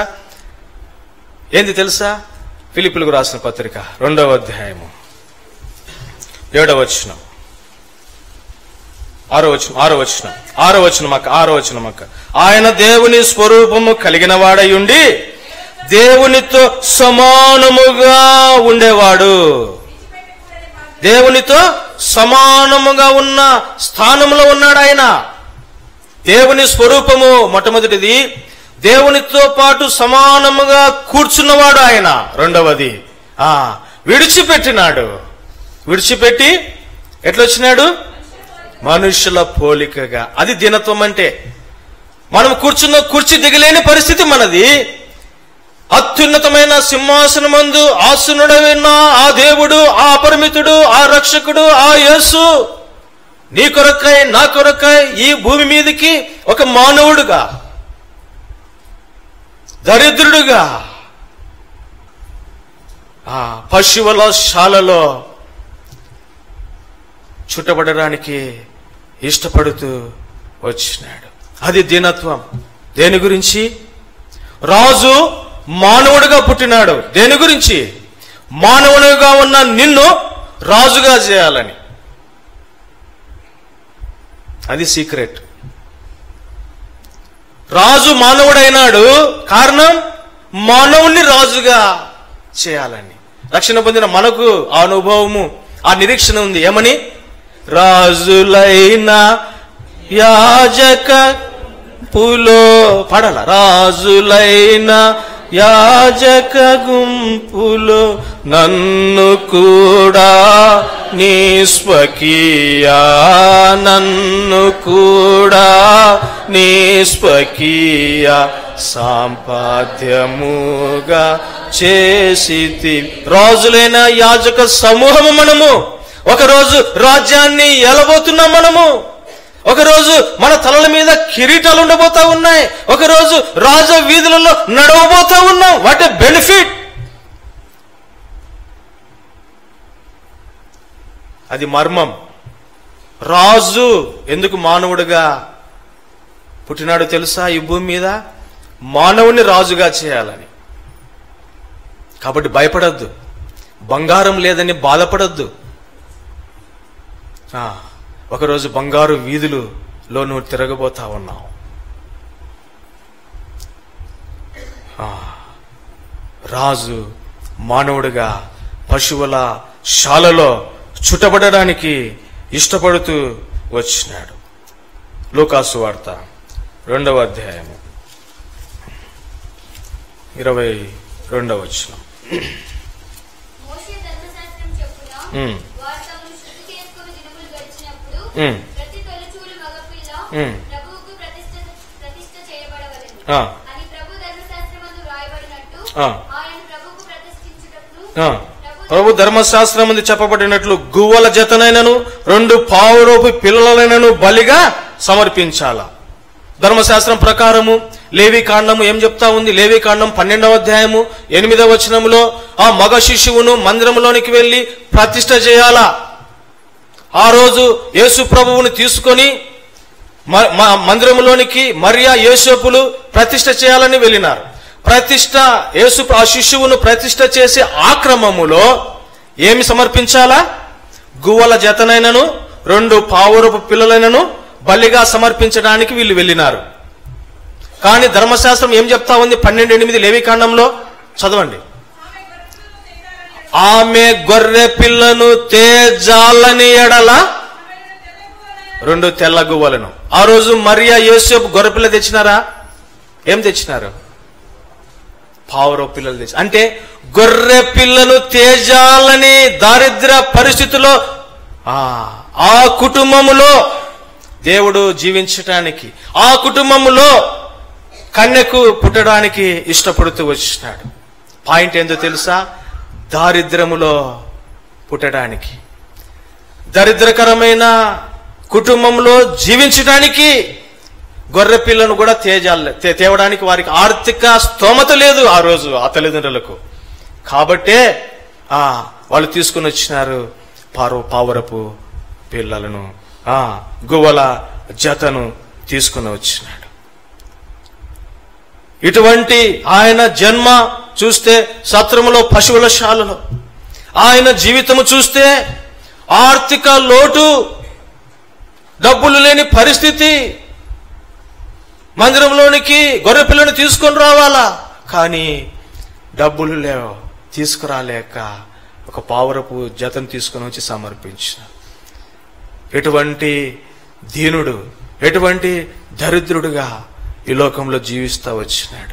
ఏంది తెలుసా? ఫిలిప్పీయులకు రాసిన పత్రిక 2వ అధ్యాయము 7వ వచనం. ఆరో వచనం అక్క. ఆయన దేవుని స్వరూపము కలిగిన వాడయుండి దేవునితో సమానముగా ఉండేవాడు. దేవునితో సమానముగా ఉన్న స్థానంలో ఉన్నాడు ఆయన. దేవుని స్వరూపము మొట్టమొదటిది. దేవునితో పాటు సమానముగా కూర్చున్నవాడు ఆయన రెండవది. విడిచిపెట్టి ఎట్లొచ్చినాడు? మనుషుల పోలికగా. అది దీనత్వం అంటే. మనం కూర్చున్న కుర్చీ దిగలేని పరిస్థితి మనది. అత్యున్నతమైన సింహాసనమందు ఆసనుడైన ఆ దేవుడు, ఆ అపరిమితుడు, ఆ రక్షకుడు, ఆ యేసు నీ కొరకై నా కొరకై ఈ భూమి మీదకి ఒక మానవుడుగా, దరిద్రుడుగా పశువుల శాలలో చుట్టబడడానికి ఇష్టపడుతూ వచ్చినాడు. అది దీనత్వం. దేని గురించి? రాజు మానవుడిగా పుట్టినాడు. దేని గురించి? మానవుడిగా ఉన్న నిన్ను రాజుగా చేయాలని. అది సీక్రెట్. రాజు మానవుడైనాడు, కారణం మానవుణ్ణి రాజుగా చేయాలని. రక్షణ పొందిన మనకు ఆ అనుభవము, ఆ నిరీక్షణ ఉంది. ఏమని? రాజులైన యాజక పులో పడాల. రాజులైన యాజక గుంపులో నన్ను కూడా నీ స్వకీయా, నన్ను కూడా నీ స్వకీయా సంపాద్యముగా చేసితి. రాజులైన యాజక సమూహము మనము. ఒకరోజు రాజ్యాన్ని ఏలబోతున్నాం మనము. ఒకరోజు మన తలల మీద కిరీటాలు ఉండబోతా ఉన్నాయి. ఒకరోజు రాజ వీధులలో నడవబోతా ఉన్నాం. What a benefit! అది మర్మం. రాజు ఎందుకు మానవుడిగా పుట్టినాడు తెలుసా? ఈ భూమి మీద మానవుని రాజుగా చేయాలని. కాబట్టి భయపడద్దు, బంగారం లేదని బాధపడద్దు. ఒకరోజు బంగారు వీధులలో నువ్వు తిరగబోతా ఉన్నావు. రాజు మానవుడిగా పశువుల శాలలో చుట్టబడడానికి ఇష్టపడుతూ వచ్చినాడు. లూకాసు వార్త 2వ అధ్యాయము 22వ వచనం. ప్రభు ధర్మశాస్త్రమందు చెప్పబడినట్లు గువ్వల జతనైనను 2 పావురూపు పిల్లలైనను బలిగా సమర్పించాల. ధర్మశాస్త్రం ప్రకారము లేవి కాండము ఏం చెప్తా ఉంది? లేవి కాండం 12వ అధ్యాయము 8వ వచనములో ఆ మగ శిశువును మందిరంలోనికి వెళ్లి ప్రతిష్ఠ చేయాలా. ఆ రోజు యేసు ప్రభువును తీసుకొని మందిరంలోనికి మరియా యోసేపులు ప్రతిష్ఠ చేయాలని వెళ్ళినారు. ఆ శిశువును ప్రతిష్ఠ చేసే ఆ క్రమములో ఏమి సమర్పించాలా? గువ్వల జతనైనను 2 పావురపు పిల్లలైనను బలిగా సమర్పించడానికి వీళ్ళు వెళ్ళినారు. కానీ ధర్మశాస్త్రం ఏం చెప్తా ఉంది? 12:8 లేవి కాండంలో చదవండి. ఆమె గొర్రె పిల్లను తేజాలని ఎడల 2 తెల్ల గువ్వలను. ఆ రోజు మరియా యోసేపు గొర్రె పిల్ల తెచ్చినారా? ఏం తెచ్చినారు? పావురపు పిల్లలు తెచ్చి. అంటే గొర్రె పిల్లను తేజాలని దారిద్ర పరిస్థితిలో ఆ కుటుంబములో దేవుడు జీవించటానికి, ఆ కుటుంబములో కన్యకు పుట్టడానికి ఇష్టపడుతూ వచ్చినాడు. పాయింట్ ఏందో తెలుసా? దారిద్రములో పుట్టడానికి, దరిద్రకరమైన కుటుంబంలో జీవించడానికి గొర్రె పిల్లను కూడా తేవడానికి వారికి ఆర్థిక స్తోమత లేదు ఆ రోజు ఆ తల్లిదండ్రులకు. కాబట్టే వాళ్ళు తీసుకుని వచ్చినారు పావురపు పిల్లలను, గువ్వల జతను తీసుకుని వచ్చినాడు. ఇటువంటి ఆయన జన్మ చూస్తే సత్రములో పశువుల శాలలో, ఆయన జీవితము చూస్తే ఆర్థిక లోటు, డబ్బులు లేని పరిస్థితి, మందిరంలోనికి గొర్రె పిల్లని తీసుకొని రావాలా, కానీ డబ్బులు లేవు, తీసుకురాలేక ఒక పావురపు జతను తీసుకొని వచ్చి సమర్పించిన. ఎటువంటి దీనుడు, ఎటువంటి దరిద్రుడుగా ఈ లోకంలో జీవిస్తా వచ్చినాడు.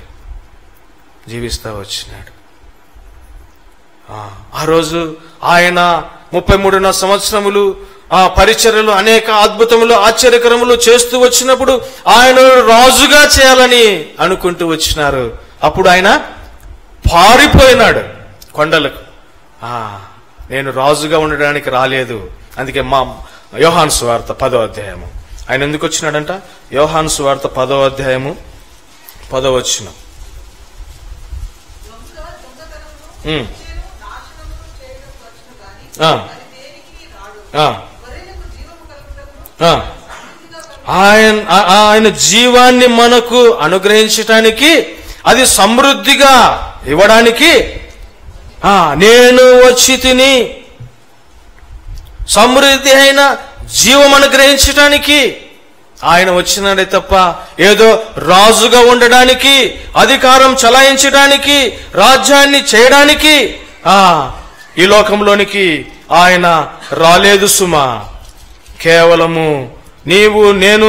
ఆ రోజు ఆయన 33 సంవత్సరములు ఆ పరిచర్యలు, అనేక అద్భుతములు, ఆశ్చర్యకరములు చేస్తూ వచ్చినప్పుడు ఆయన రాజుగా చేయాలని అనుకుంటూ వచ్చినారు. అప్పుడు ఆయన పారిపోయినాడు కొండలకు. నేను రాజుగా ఉండడానికి రాలేదు. అందుకే మా యోహాను సువార్త 10వ అధ్యాయము ఆయన ఎందుకు వచ్చినాడంట? యోహాను సువార్త 10వ అధ్యాయము 10వ వచనం. ఆయన జీవాన్ని మనకు అనుగ్రహించటానికి, అది సమృద్ధిగా ఇవ్వడానికి నేను వచ్చి తిని సమృద్ధి అయిన జీవం అనుగ్రహించటానికి ఆయన వచ్చినాడే తప్ప ఏదో రాజుగా ఉండడానికి, అధికారం చలాయించడానికి, రాజ్యాన్ని చేయడానికి ఈ లోకంలోనికి ఆయన రాలేదు సుమా. కేవలము నీవు నేను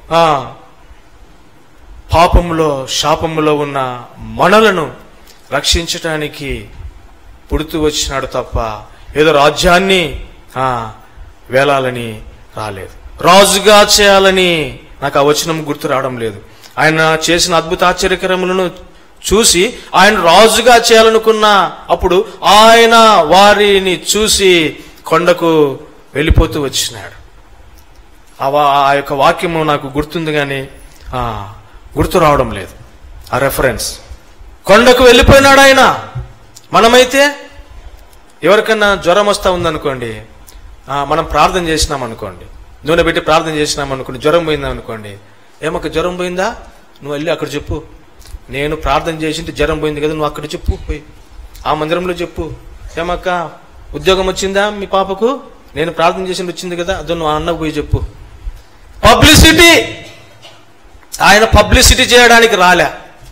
పాపములో శాపములో ఉన్న మనలను రక్షించటానికి పుడుతూ వచ్చినాడు తప్ప ఏదో రాజ్యాన్ని వేలాలని రాలేదు, రాజుగా చేయాలని నాకు ఆ వచనం గుర్తు రావడం లేదు. ఆయన చేసిన అద్భుత ఆశ్చర్యకరములను చూసి ఆయన రాజుగా చేయాలనుకున్న అప్పుడు ఆయన వారిని చూసి కొండకు వెళ్ళిపోతూ వచ్చినాడు. ఆ యొక్క వాక్యము నాకు గుర్తుంది కానీ గుర్తు రావడం లేదు ఆ రెఫరెన్స్. కొండకు వెళ్ళిపోయినాడు ఆయన. మనమైతే ఎవరికన్నా జ్వరం వస్తా ఉందనుకోండి, మనం ప్రార్థన చేసినాం అనుకోండి, నూనె పెట్టి ప్రార్థన చేసినాం అనుకోండి, జ్వరం పోయిందా అనుకోండి, ఏమక్క జ్వరం పోయిందా, నువ్వు వెళ్ళి అక్కడ చెప్పు, నేను ప్రార్థన చేసింటే జ్వరం పోయింది కదా, నువ్వు అక్కడ చెప్పు, పోయి ఆ మందిరంలో చెప్పు. ఏమక్క ఉద్యోగం వచ్చిందా మీ పాపకు, నేను ప్రార్థన చేసింది వచ్చింది కదా, అదో నువ్వు అన్నకు పోయి చెప్పు. పబ్లిసిటీ. ఆయన పబ్లిసిటీ చేయడానికి రాలే,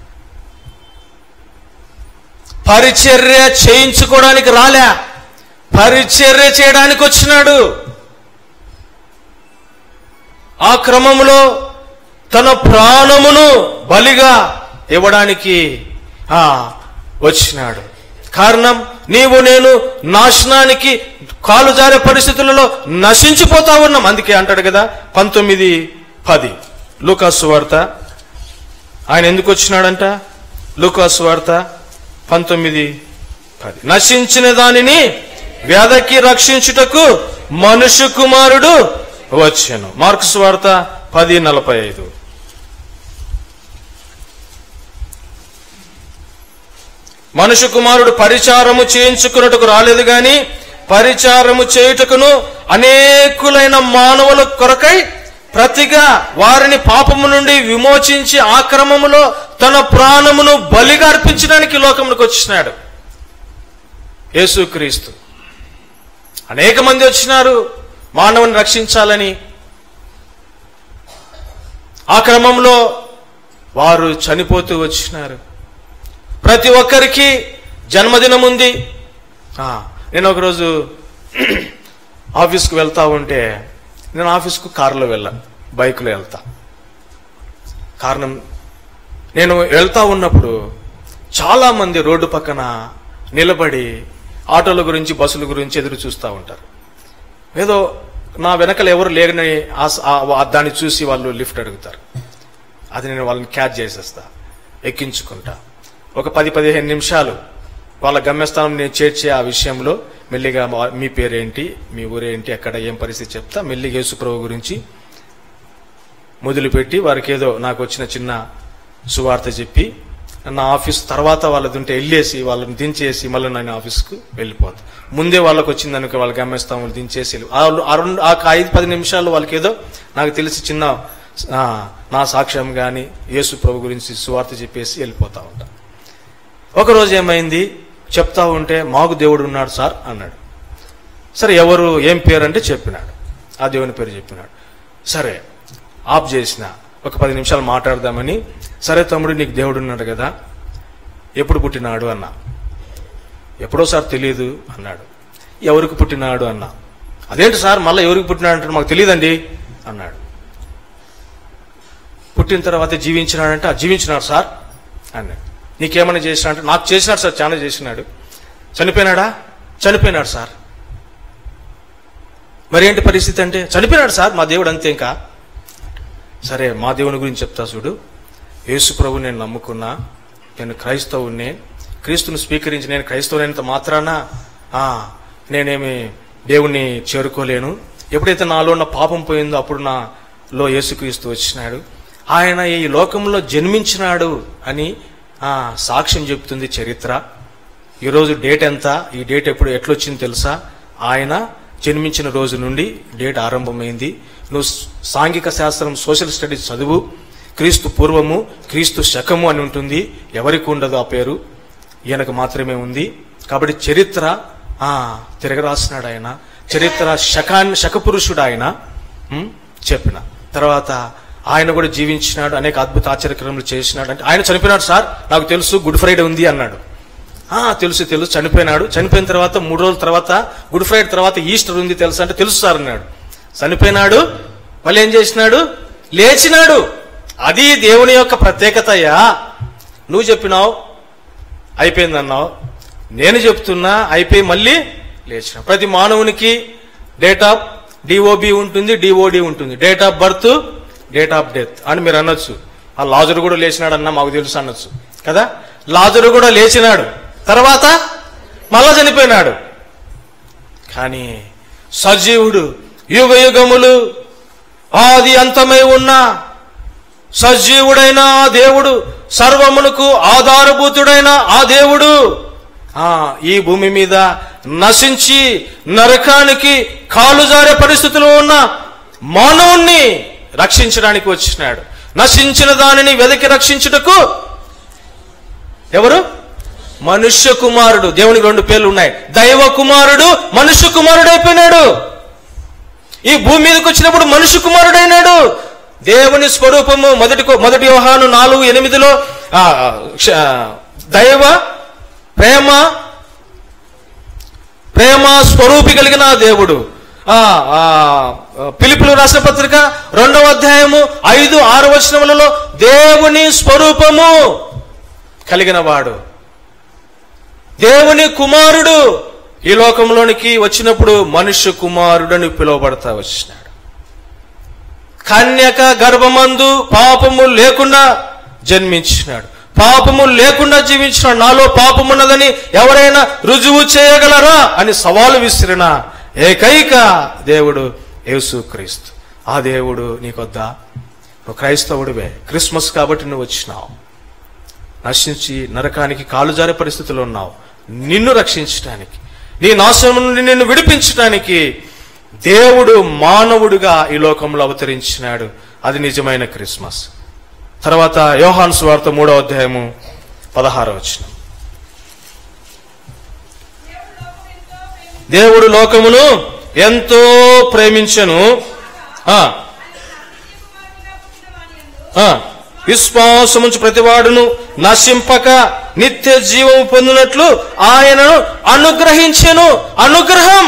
పరిచర్య చేయించుకోవడానికి రాలే, పరిచర్య చేయడానికి వచ్చినాడు. ఆ క్రమంలో తన ప్రాణమును బలిగా ఇవ్వడానికి వచ్చినాడు. కారణం, నీవు నేను నాశనానికి కాలు జారే పరిస్థితులలో నశించిపోతా ఉన్నాం. అందుకే అంటాడు కదా 19:10 లూకాసు వార్త. ఆయన ఎందుకు వచ్చినాడంట? లూకాసు వార్త 19:10 నశించిన దానిని వ్యాధకి రక్షించుటకు మనుష్య కుమారుడు వచ్చెను. మార్కు వార్త 10:45 మనుష్య కుమారుడు పరిచారము చేయించుకున్నట్టుకు రాలేదు గాని పరిచారము చేయుటకును అనేకులైన మానవుల కొరకై ప్రతిగా వారిని పాపము నుండి విమోచించి ఆ క్రమములో తన ప్రాణమును బలిగా అర్పించడానికి లోకంలోకి వచ్చినాడు యేసుక్రీస్తు. అనేక మంది వచ్చినారు మానవుని రక్షించాలని. ఆ క్రమంలో వారు చనిపోతూ వచ్చినారు. ప్రతి ఒక్కరికి జన్మదినం ఉంది. నేను ఒకరోజు ఆఫీస్కి వెళ్తా ఉంటే, నేను ఆఫీస్కు కారులో వెళ్ళాను, బైక్లో వెళ్తా. కారణం, నేను వెళ్తా ఉన్నప్పుడు చాలా మంది రోడ్డు పక్కన నిలబడి ఆటోల గురించి బస్సుల గురించి ఎదురు చూస్తూ ఉంటారు. ఏదో నా వెనకలు ఎవరు లేరని దాన్ని చూసి వాళ్ళు లిఫ్ట్ అడుగుతారు. అది నేను వాళ్ళని క్యాచ్ చేసేస్తా, ఎక్కించుకుంటా. ఒక 10-15 నిమిషాలు వాళ్ళ గమ్యస్థానం నేను చేర్చే ఆ విషయంలో మెల్లిగా మీ పేరేంటి, మీ ఊరేంటి, ఎక్కడ ఏం పరిస్థితి చెప్తా, మెల్లిగా యేసుప్రభు గురించి మొదలుపెట్టి వారికి ఏదో నాకు వచ్చిన చిన్న సువార్త చెప్పి నా ఆఫీస్ తర్వాత వాళ్ళదుంటే వెళ్ళేసి వాళ్ళని దించేసి మళ్ళీ నేను ఆఫీస్కు వెళ్ళిపోతా. ముందే వాళ్ళకి వచ్చిందనుకో వాళ్ళ గమ్యస్థానం దించేసి ఆ 5-10 నిమిషాలు వాళ్ళకి ఏదో నాకు తెలిసి చిన్న నా సాక్ష్యం కానీ యేసు ప్రభు గురించి సువార్త చెప్పేసి వెళ్ళిపోతా ఉంటా. ఒకరోజు ఏమైంది, చెప్తా ఉంటే మాకు దేవుడు ఉన్నాడు సార్ అన్నాడు. సరే ఎవరు ఏం పేరు అంటే చెప్పినాడు, ఆ దేవుని పేరు చెప్పినాడు. సరే ఆఫ్ చేసిన, ఒక 10 నిమిషాలు మాట్లాడదామని. సరే తమ్ముడు, నీకు దేవుడు ఉన్నాడు కదా, ఎప్పుడు పుట్టినాడు అన్నా. ఎప్పుడో సార్ తెలియదు అన్నాడు. ఎవరికి పుట్టినాడు అన్నా. అదేంటి సార్ మళ్ళీ ఎవరికి పుట్టినాడు అంటే మాకు తెలియదండి అన్నాడు. పుట్టిన తర్వాత జీవించినాడంటే జీవించినాడు సార్ అన్నాడు. నీకేమైనా చేసినా అంటే నాకు చేసినాడు సార్, చాలా చేసినాడు. చనిపోయినాడా? చనిపోయినాడు సార్. మరి ఏంటి పరిస్థితి అంటే చనిపోయినాడు సార్, మా దేవుడు అంతే. ఇంకా సరే మా దేవుని గురించి చెప్తా చూడు. యేసు ప్రభు నేను నమ్ముకున్నా, నేను క్రైస్తవునే, క్రీస్తుని స్వీకరించి నేను క్రైస్తవునైనంత మాత్రాన నేనేమి దేవుణ్ణి చేరుకోలేను. ఎప్పుడైతే నాలో ఉన్న పాపం పోయిందో అప్పుడు నాలో యేసుక్రీస్తు వచ్చినాడు, ఆయన ఈ లోకంలో జన్మించినాడు అని సాక్ష్యం చెప్తుంది చరిత్ర. ఈరోజు డేట్ ఎంత, ఈ డేట్ ఎట్లొచ్చింది తెలుసా? ఆయన జన్మించిన రోజు నుండి డేట్ ఆరంభమైంది. నువ్వు సాంఘిక శాస్త్రం, సోషల్ స్టడీస్ చదువు. క్రీస్తు పూర్వము, క్రీస్తు శకము అని ఉంటుంది. ఎవరికి ఉండదు ఆ పేరు, ఈయనకు మాత్రమే ఉంది. కాబట్టి చరిత్ర తిరగరాసినాడు ఆయన. చరిత్ర శకపురుషుడు ఆయన చెప్పిన తర్వాత ఆయన కూడా జీవించినాడు, అనేక అద్భుత ఆశ్చర్యక్రమాలు చేసినాడు. అంటే ఆయన చనిపోయినాడు సార్, నాకు తెలుసు, గుడ్ ఫ్రైడే ఉంది అన్నాడు. తెలుసు చనిపోయినాడు. చనిపోయిన తర్వాత 3 రోజుల తర్వాత గుడ్ ఫ్రైడే తర్వాత ఈస్టర్ ఉంది తెలుసా అంటే తెలుసు సార్ అన్నాడు. చనిపోయినాడు, మళ్ళీ ఏం చేసినాడు? లేచినాడు. అది దేవుని యొక్క ప్రత్యేకతయ్యా. నువ్వు చెప్పినావు అయిపోయిందన్నావు, నేను చెప్తున్నా అయిపోయి మళ్ళీ లేచిన. ప్రతి మానవునికి డేట్ ఆఫ్ డిఓబి ఉంటుంది, డిఓడి ఉంటుంది. Date of birth, date of death అని మీరు అనొచ్చు. ఆ లాజరు కూడా లేచినాడన్నా మాకు తెలుసు అనొచ్చు కదా. లాజరు కూడా లేచినాడు, తర్వాత మళ్ళా చనిపోయినాడు. కానీ సజీవుడు, యుగ యుగములు ఆది అంతమై ఉన్న సజీవుడైన ఆ దేవుడు, సర్వమునకు ఆధారభూతుడైన ఆ దేవుడు ఈ భూమి మీద నశించి నరకానికి కాలు జారే పరిస్థితిలో ఉన్న మానవుణ్ణి రక్షించడానికి వచ్చినాడు. నశించిన దానిని వెదకి రక్షించుటకు ఎవరు? మనుష్య కుమారుడు. దేవునికి 2 పేర్లు ఉన్నాయి. దైవ కుమారుడు, మనుష్య కుమారుడు అయిపోయినాడు. ఈ భూమి మీదకి వచ్చినప్పుడు మనుష్య కుమారుడైనాడు. దేవుని స్వరూపము మొదటి యోహాను 4:8 దైవ ప్రేమ స్వరూపి కలిగిన దేవుడు. ఫిలిప్పీయుల రాసిన పత్రిక 2వ అధ్యాయము 5-6 వచనములలో దేవుని స్వరూపము కలిగిన వాడు, దేవుని కుమారుడు ఈ లోకంలోనికి వచ్చినప్పుడు మనుష్య కుమారుడని పిలువబడతా వచ్చినాడు. కన్యక గర్భమందు పాపము లేకుండా జన్మించినాడు, పాపము లేకుండా జీవించినాడు. నాలో పాపమున్నదని ఎవరైనా రుజువు చేయగలరా అని సవాలు విసిరిన ఏకైక దేవుడు యేసుక్రీస్తు. ఆ దేవుడు నీకొద్దా? నువ్వు క్రైస్తవుడివే, క్రిస్మస్ కాబట్టి నువ్వు వచ్చినావు. నశించి నరకానికి కాలు జారే పరిస్థితుల్లో ఉన్నావు. నిన్ను రక్షించడానికి, నీ నాశనం నుండి నిన్ను విడిపించడానికి దేవుడు మానవుడిగా ఈ లోకంలో అవతరించినాడు. అది నిజమైన క్రిస్మస్. తర్వాత యోహాను సువార్త 3వ అధ్యాయము 16వ వచనం. దేవుడు లోకమును ఎంతో ప్రేమించెను, విశ్వాసముంచు ప్రతివాడును నశింపక నిత్య జీవము పొందినట్లు ఆయనను అనుగ్రహించెను. అనుగ్రహం,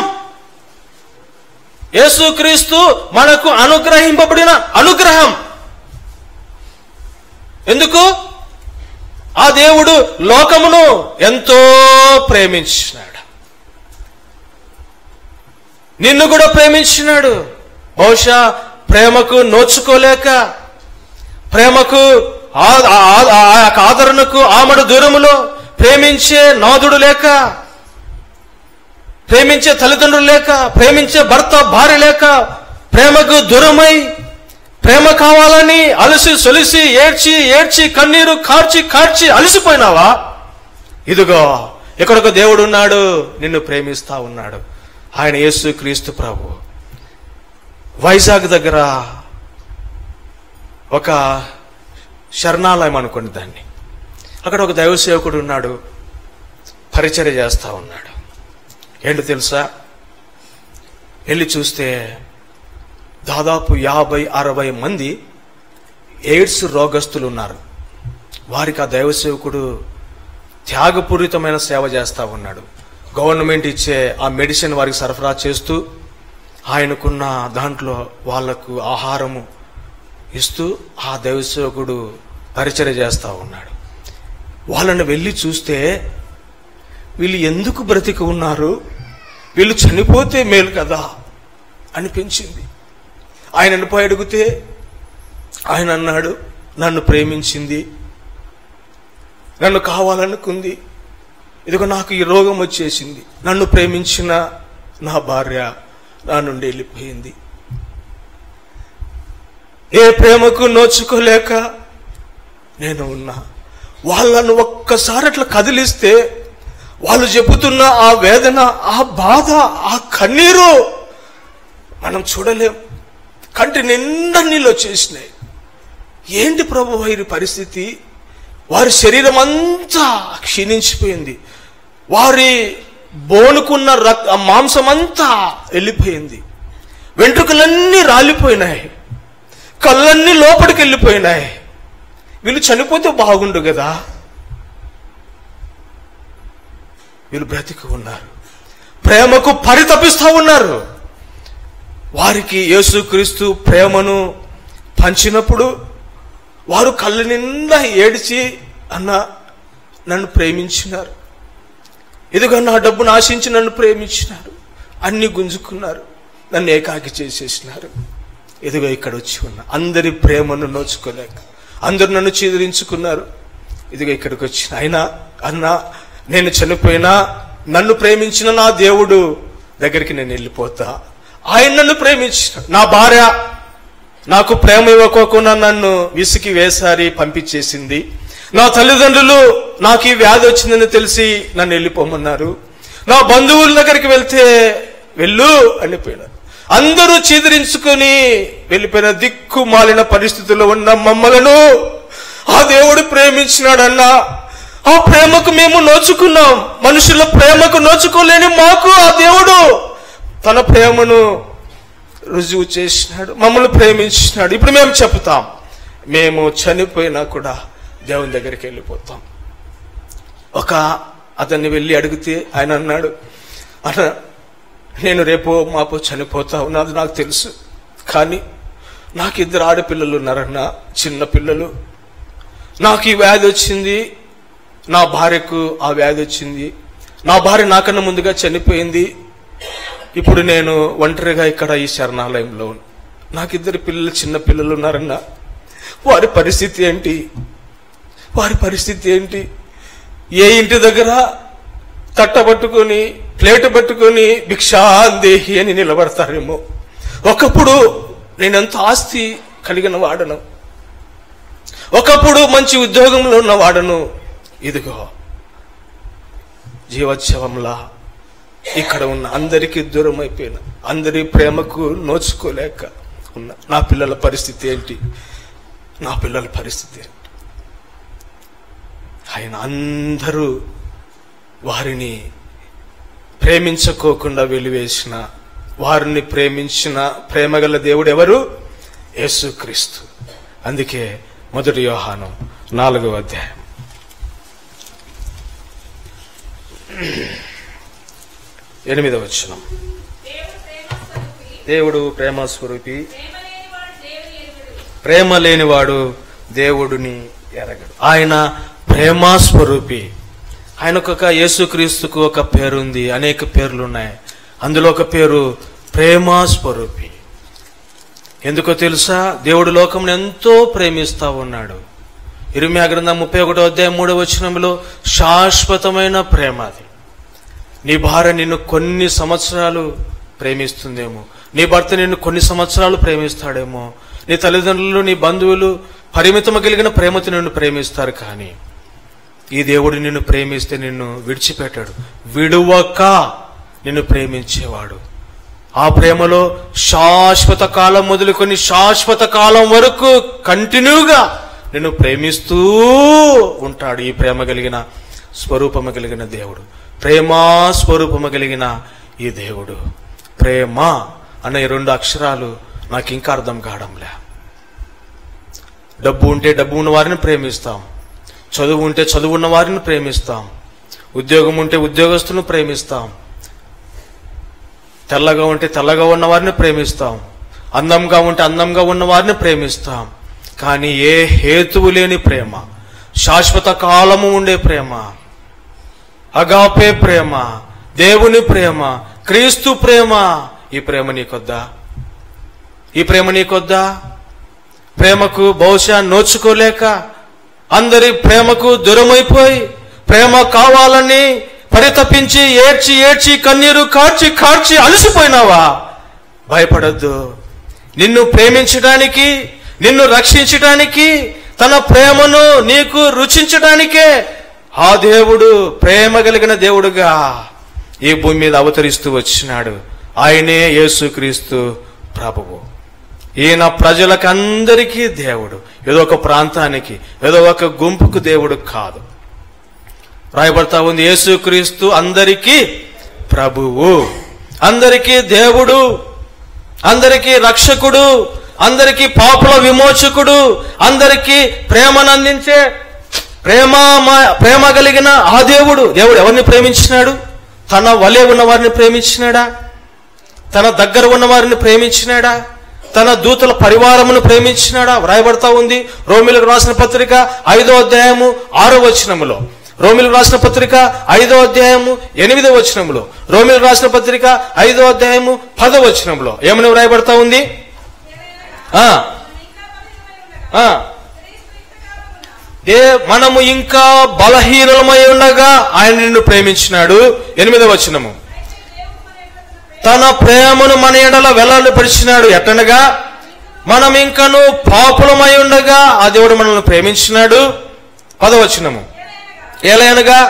యేసుక్రీస్తు మనకు అనుగ్రహింపబడిన అనుగ్రహం. ఎందుకు? ఆ దేవుడు లోకమును ఎంతో ప్రేమించినాడు, నిన్ను కూడా ప్రేమించినాడు. బహుశా ప్రేమకు నోచుకోలేక, ప్రేమకు ఆదరణకు ఆమడ దూరములో ప్రేమించే నాదుడు లేక, ప్రేమించే తల్లిదండ్రులు లేక, ప్రేమించే భర్త భార్య లేక, ప్రేమకు దూరమై ప్రేమ కావాలని అలసి సొలిసి ఏడ్చి ఏడ్చి కన్నీరు కార్చి కార్చి అలసిపోయినావా? ఇదిగో ఎక్కడొక దేవుడు ఉన్నాడు, నిన్ను ప్రేమిస్తా ఉన్నాడు. ఆయన యేసుక్రీస్తు ప్రభు. వైజాగ్ దగ్గర ఒక శరణాలయం అనుకోండి దాన్ని. అక్కడ ఒక దైవ సేవకుడు ఉన్నాడు, పరిచర్య చేస్తా ఉన్నాడు. ఏంటో తెలుసా? వెళ్ళి చూస్తే దాదాపు 50-60 మంది ఎయిడ్స్ రోగస్తులు ఉన్నారు. వారికి ఆ దైవ సేవకుడు త్యాగపూరితమైన సేవ చేస్తా ఉన్నాడు. గవర్నమెంట్ ఇచ్చే ఆ మెడిసిన్ వారికి సరఫరా చేస్తూ ఆయనకున్న దాంట్లో వాళ్లకు ఆహారము ఇస్తూ ఆ దైవ సేవకుడు పరిచర్య చేస్తా ఉన్నాడు. వాళ్ళని వెళ్ళి చూస్తే వీళ్ళు ఎందుకు బ్రతికి ఉన్నారు, వీళ్ళు చనిపోతే మేలు కదా అనిపించింది. ఆయనను పోయి అడిగితే ఆయన అన్నాడు, నన్ను ప్రేమించింది, నన్ను కావాలనుకుంది, ఇదిగో నాకు ఈ రోగం వచ్చేసింది, నన్ను ప్రేమించిన నా భార్య నా నుండి వెళ్ళిపోయింది. ఏ ప్రేమకు నోచుకోలేక నేను ఉన్నా. వాళ్ళను ఒక్కసారి అట్లా కదిలిస్తే వాళ్ళు చెబుతున్న ఆ వేదన, ఆ బాధ, ఆ కన్నీరు మనం చూడలేం. కంటి నిండా నీళ్ళు వచ్చేసినాయి. ఏంటి ప్రభు వీరి పరిస్థితి? వారి శరీరం అంతా క్షీణించిపోయింది, వారి బోనుకున్న మాంసం అంతా వెళ్ళిపోయింది, వెంట్రుకలన్నీ రాలిపోయినాయి, కళ్ళన్నీ లోపలికి వెళ్ళిపోయినాయి. వీళ్ళు చనిపోతే బాగుండు కదా, వీళ్ళు బ్రతికి ఉన్నారు, ప్రేమకు పరితపిస్తూ ఉన్నారు. వారికి యేసుక్రీస్తు ప్రేమను పంచినప్పుడు వారు కళ్ళ నిండా ఏడిచి, అన్న నన్ను ప్రేమించినారు, ఇదిగో నా డబ్బును ఆశించి నన్ను ప్రేమించినారు, అన్ని గుంజుకున్నారు, నన్ను ఏకాకి చేసేసినారు, ఇదిగో ఇక్కడ వచ్చి ఉన్నా. అందరి ప్రేమను నోచుకోలేక అందరు నన్ను చీదరించుకున్నారు, ఇదిగో ఇక్కడికి వచ్చిన. అయినా అన్నా నేను చనిపోయినా నన్ను ప్రేమించిన నా దేవుడు దగ్గరికి నేను వెళ్ళిపోతా. ఆయన నన్ను ప్రేమించిన, నా భార్య నాకు ప్రేమ ఇవ్వకోకుండా నన్ను విసికి వేసారి పంపించేసింది, నా తల్లిదండ్రులు నాకు ఈ వ్యాధి వచ్చిందని తెలిసి నన్ను వెళ్ళిపోమన్నారు, నా బంధువుల దగ్గరికి వెళ్తే వెళ్ళు అనిపోయినారు. అందరూ చీదరించుకొని వెళ్ళిపోయిన దిక్కు మాలిన పరిస్థితుల్లో ఉన్న మమ్మలను ఆ దేవుడు ప్రేమించినాడన్నా. ఆ ప్రేమకు మేము నోచుకున్నాం. మనుషుల ప్రేమకు నోచుకోలేని మాకు ఆ దేవుడు తన ప్రేమను రుజువు చేసినాడు, మమ్మల్ని ప్రేమించినాడు. ఇప్పుడు మేము చెప్తాం, మేము చనిపోయినా కూడా దేవుని దగ్గరికి వెళ్ళిపోతాం. ఒక అతన్ని వెళ్ళి అడిగితే ఆయన అన్నాడు, అన్న నేను రేపో మాపో చనిపోతా ఉన్నది నాకు తెలుసు, కానీ నాకు 2 ఆడపిల్లలు ఉన్నారన్న, చిన్న పిల్లలు. నాకు ఈ వ్యాధి వచ్చింది, నా భార్యకు ఆ వ్యాధి వచ్చింది, నా భార్య నాకన్నా ముందుగా చనిపోయింది, ఇప్పుడు నేను ఒంటరిగా ఇక్కడ ఈ శరణాలయంలో ఉన్నా. నాకు 2 పిల్లలు, చిన్న పిల్లలు ఉన్నారన్న, వారి పరిస్థితి ఏంటి? వారి పరిస్థితి ఏంటి? ఏ ఇంటి దగ్గర తట్ట పట్టుకొని ప్లేట్ పట్టుకొని భిక్షాందేహి అని నిలబడతారేమో. ఒకప్పుడు నేనెంత ఆస్తి కలిగిన వాడను, ఒకప్పుడు మంచి ఉద్యోగంలో ఉన్న వాడను, ఇదిగో జీవోత్సవంలా ఇక్కడ ఉన్న అందరికీ దూరం అయిపోయిన, అందరి ప్రేమకు నోచుకోలేక ఉన్న నా పిల్లల పరిస్థితి ఏంటి? నా పిల్లల పరిస్థితి ఏంటి? ఆయన అందరూ వారిని ప్రేమించుకోకుండా వెలివేసిన, వారిని ప్రేమించిన ప్రేమగల దేవుడు ఎవరు? యేసుక్రీస్తు. అందుకే 1 యోహాను 4వ అధ్యాయం 8వ వచనం. దేవుడు ప్రేమ స్వరూపి, ప్రేమ లేనివాడు దేవుడిని ఎరగడు. ఆయన ప్రేమ స్వరూపి. ఆయనకు యేసుక్రీస్తుకు ఒక పేరుంది, అనేక పేర్లు ఉన్నాయి. అందులో ఒక పేరు ప్రేమ స్వరూపి. ఎందుకో తెలుసా? దేవుడు లోకంను ఎంతో ప్రేమిస్తా ఉన్నాడు. ఇర్మీయా గ్రంథం 31వ అధ్యాయం 3వ వచనంలో శాశ్వతమైన ప్రేమ అది. నీ భార్య నిన్ను కొన్ని సంవత్సరాలు ప్రేమిస్తుందేమో, నీ భర్త నిన్ను కొన్ని సంవత్సరాలు ప్రేమిస్తాడేమో, నీ తల్లిదండ్రులు, నీ బంధువులు పరిమితము కలిగిన ప్రేమతో నిన్ను ప్రేమిస్తారు. కానీ ఈ దేవుడు నిన్ను ప్రేమిస్తే నిన్ను విడిచిపెట్టాడు, విడువక నిన్ను ప్రేమించేవాడు. ఆ ప్రేమలో శాశ్వత కాలం మొదలుకొని శాశ్వత కాలం వరకు కంటిన్యూగా నిన్ను ప్రేమిస్తూ ఉంటాడు. ఈ ప్రేమ కలిగిన స్వరూపము కలిగిన దేవుడు, ప్రేమా స్వరూపము కలిగిన ఈ దేవుడు. ప్రేమ అనే 2 అక్షరాలు నాకు ఇంకా అర్థం కావడంలే. డబ్బు ఉంటే డబ్బు ఉన్న వారిని ప్రేమిస్తాం, చదువు ఉంటే చదువు ఉన్న వారిని ప్రేమిస్తాం, ఉద్యోగం ఉంటే ఉద్యోగస్తులను ప్రేమిస్తాం, తెల్లగా ఉంటే తెల్లగా ఉన్న వారిని ప్రేమిస్తాం, అందంగా ఉంటే అందంగా ఉన్న వారిని ప్రేమిస్తాం. కానీ ఏ హేతువు లేని ప్రేమ, శాశ్వత కాలము ఉండే ప్రేమ, అగాపే ప్రేమ, దేవుని ప్రేమ, క్రీస్తు ప్రేమ, ఈ ప్రేమ నీకొద్దా? ఈ ప్రేమ నీకొద్దా? ప్రేమకు బహుశా నోచుకోలేక అందరి ప్రేమకు దూరమైపోయి ప్రేమ కావాలని పరితపించి ఏడ్చి ఏడ్చి కన్నీరు కార్చి కార్చి అలసిపోయినావా? భయపడద్దు. నిన్ను ప్రేమించడానికి, నిన్ను రక్షించడానికి, తన ప్రేమను నీకు రుచించడానికే ఆ దేవుడు ప్రేమ కలిగిన దేవుడుగా ఈ భూమి మీద అవతరిస్తూ వచ్చినాడు. ఆయనే యేసుక్రీస్తు ప్రభువు. ఈయన ప్రజలకందరికీ దేవుడు, ఏదో ఒక ప్రాంతానికి, ఏదో ఒక గుంపుకు దేవుడు కాదు. రాయబడతా ఉంది, యేసుక్రీస్తు అందరికీ ప్రభువు, అందరికీ దేవుడు, అందరికీ రక్షకుడు, అందరికీ పాపుల విమోచకుడు, అందరికీ ప్రేమనందించే ప్రేమ కలిగిన ఆ దేవుడు. దేవుడు ఎవరిని ప్రేమించినాడు? తన వలె ఉన్న వారిని ప్రేమించినాడా? తన దగ్గర ఉన్న వారిని ప్రేమించినాడా? తన దూతల పరివారమును ప్రేమించినాడా? వ్రాయబడతా ఉంది రోమీయులకు రాసిన పత్రిక 5వ అధ్యాయము 6వ వచనములో, రోమీయులకు రాసిన పత్రిక 5వ అధ్యాయము 8వ వచనములో, రోమీయులకు రాసిన పత్రిక 5వ అధ్యాయము 10వ వచనములో ఏమని వ్రాయబడతా ఉంది? మనము ఇంకా బలహీనమై ఉండగా ఆయన నిన్ను ప్రేమించినాడు. 8వ వచనము, తన ప్రేమను మన ఎడల వెల్లడిపరిచినాడు. ఎట్టనగా మనం ఇంకను పాపులమై ఉండగా ఆ దేవుడు మనల్ని ప్రేమించినాడు. 10వ వచనము, ఏలయనగా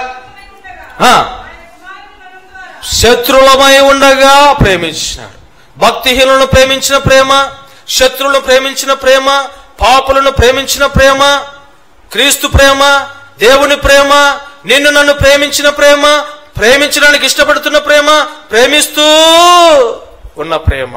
శత్రులమై ఉండగా ప్రేమించినాడు. భక్తిహీనులను ప్రేమించిన ప్రేమ, శత్రువులను ప్రేమించిన ప్రేమ, పాపులను ప్రేమించిన ప్రేమ, క్రీస్తు ప్రేమ, దేవుని ప్రేమ, నిన్ను నన్ను ప్రేమించిన ప్రేమ, ప్రేమించడానికి ఇష్టపడుతున్న ప్రేమ, ప్రేమిస్తూ ఉన్న ప్రేమ,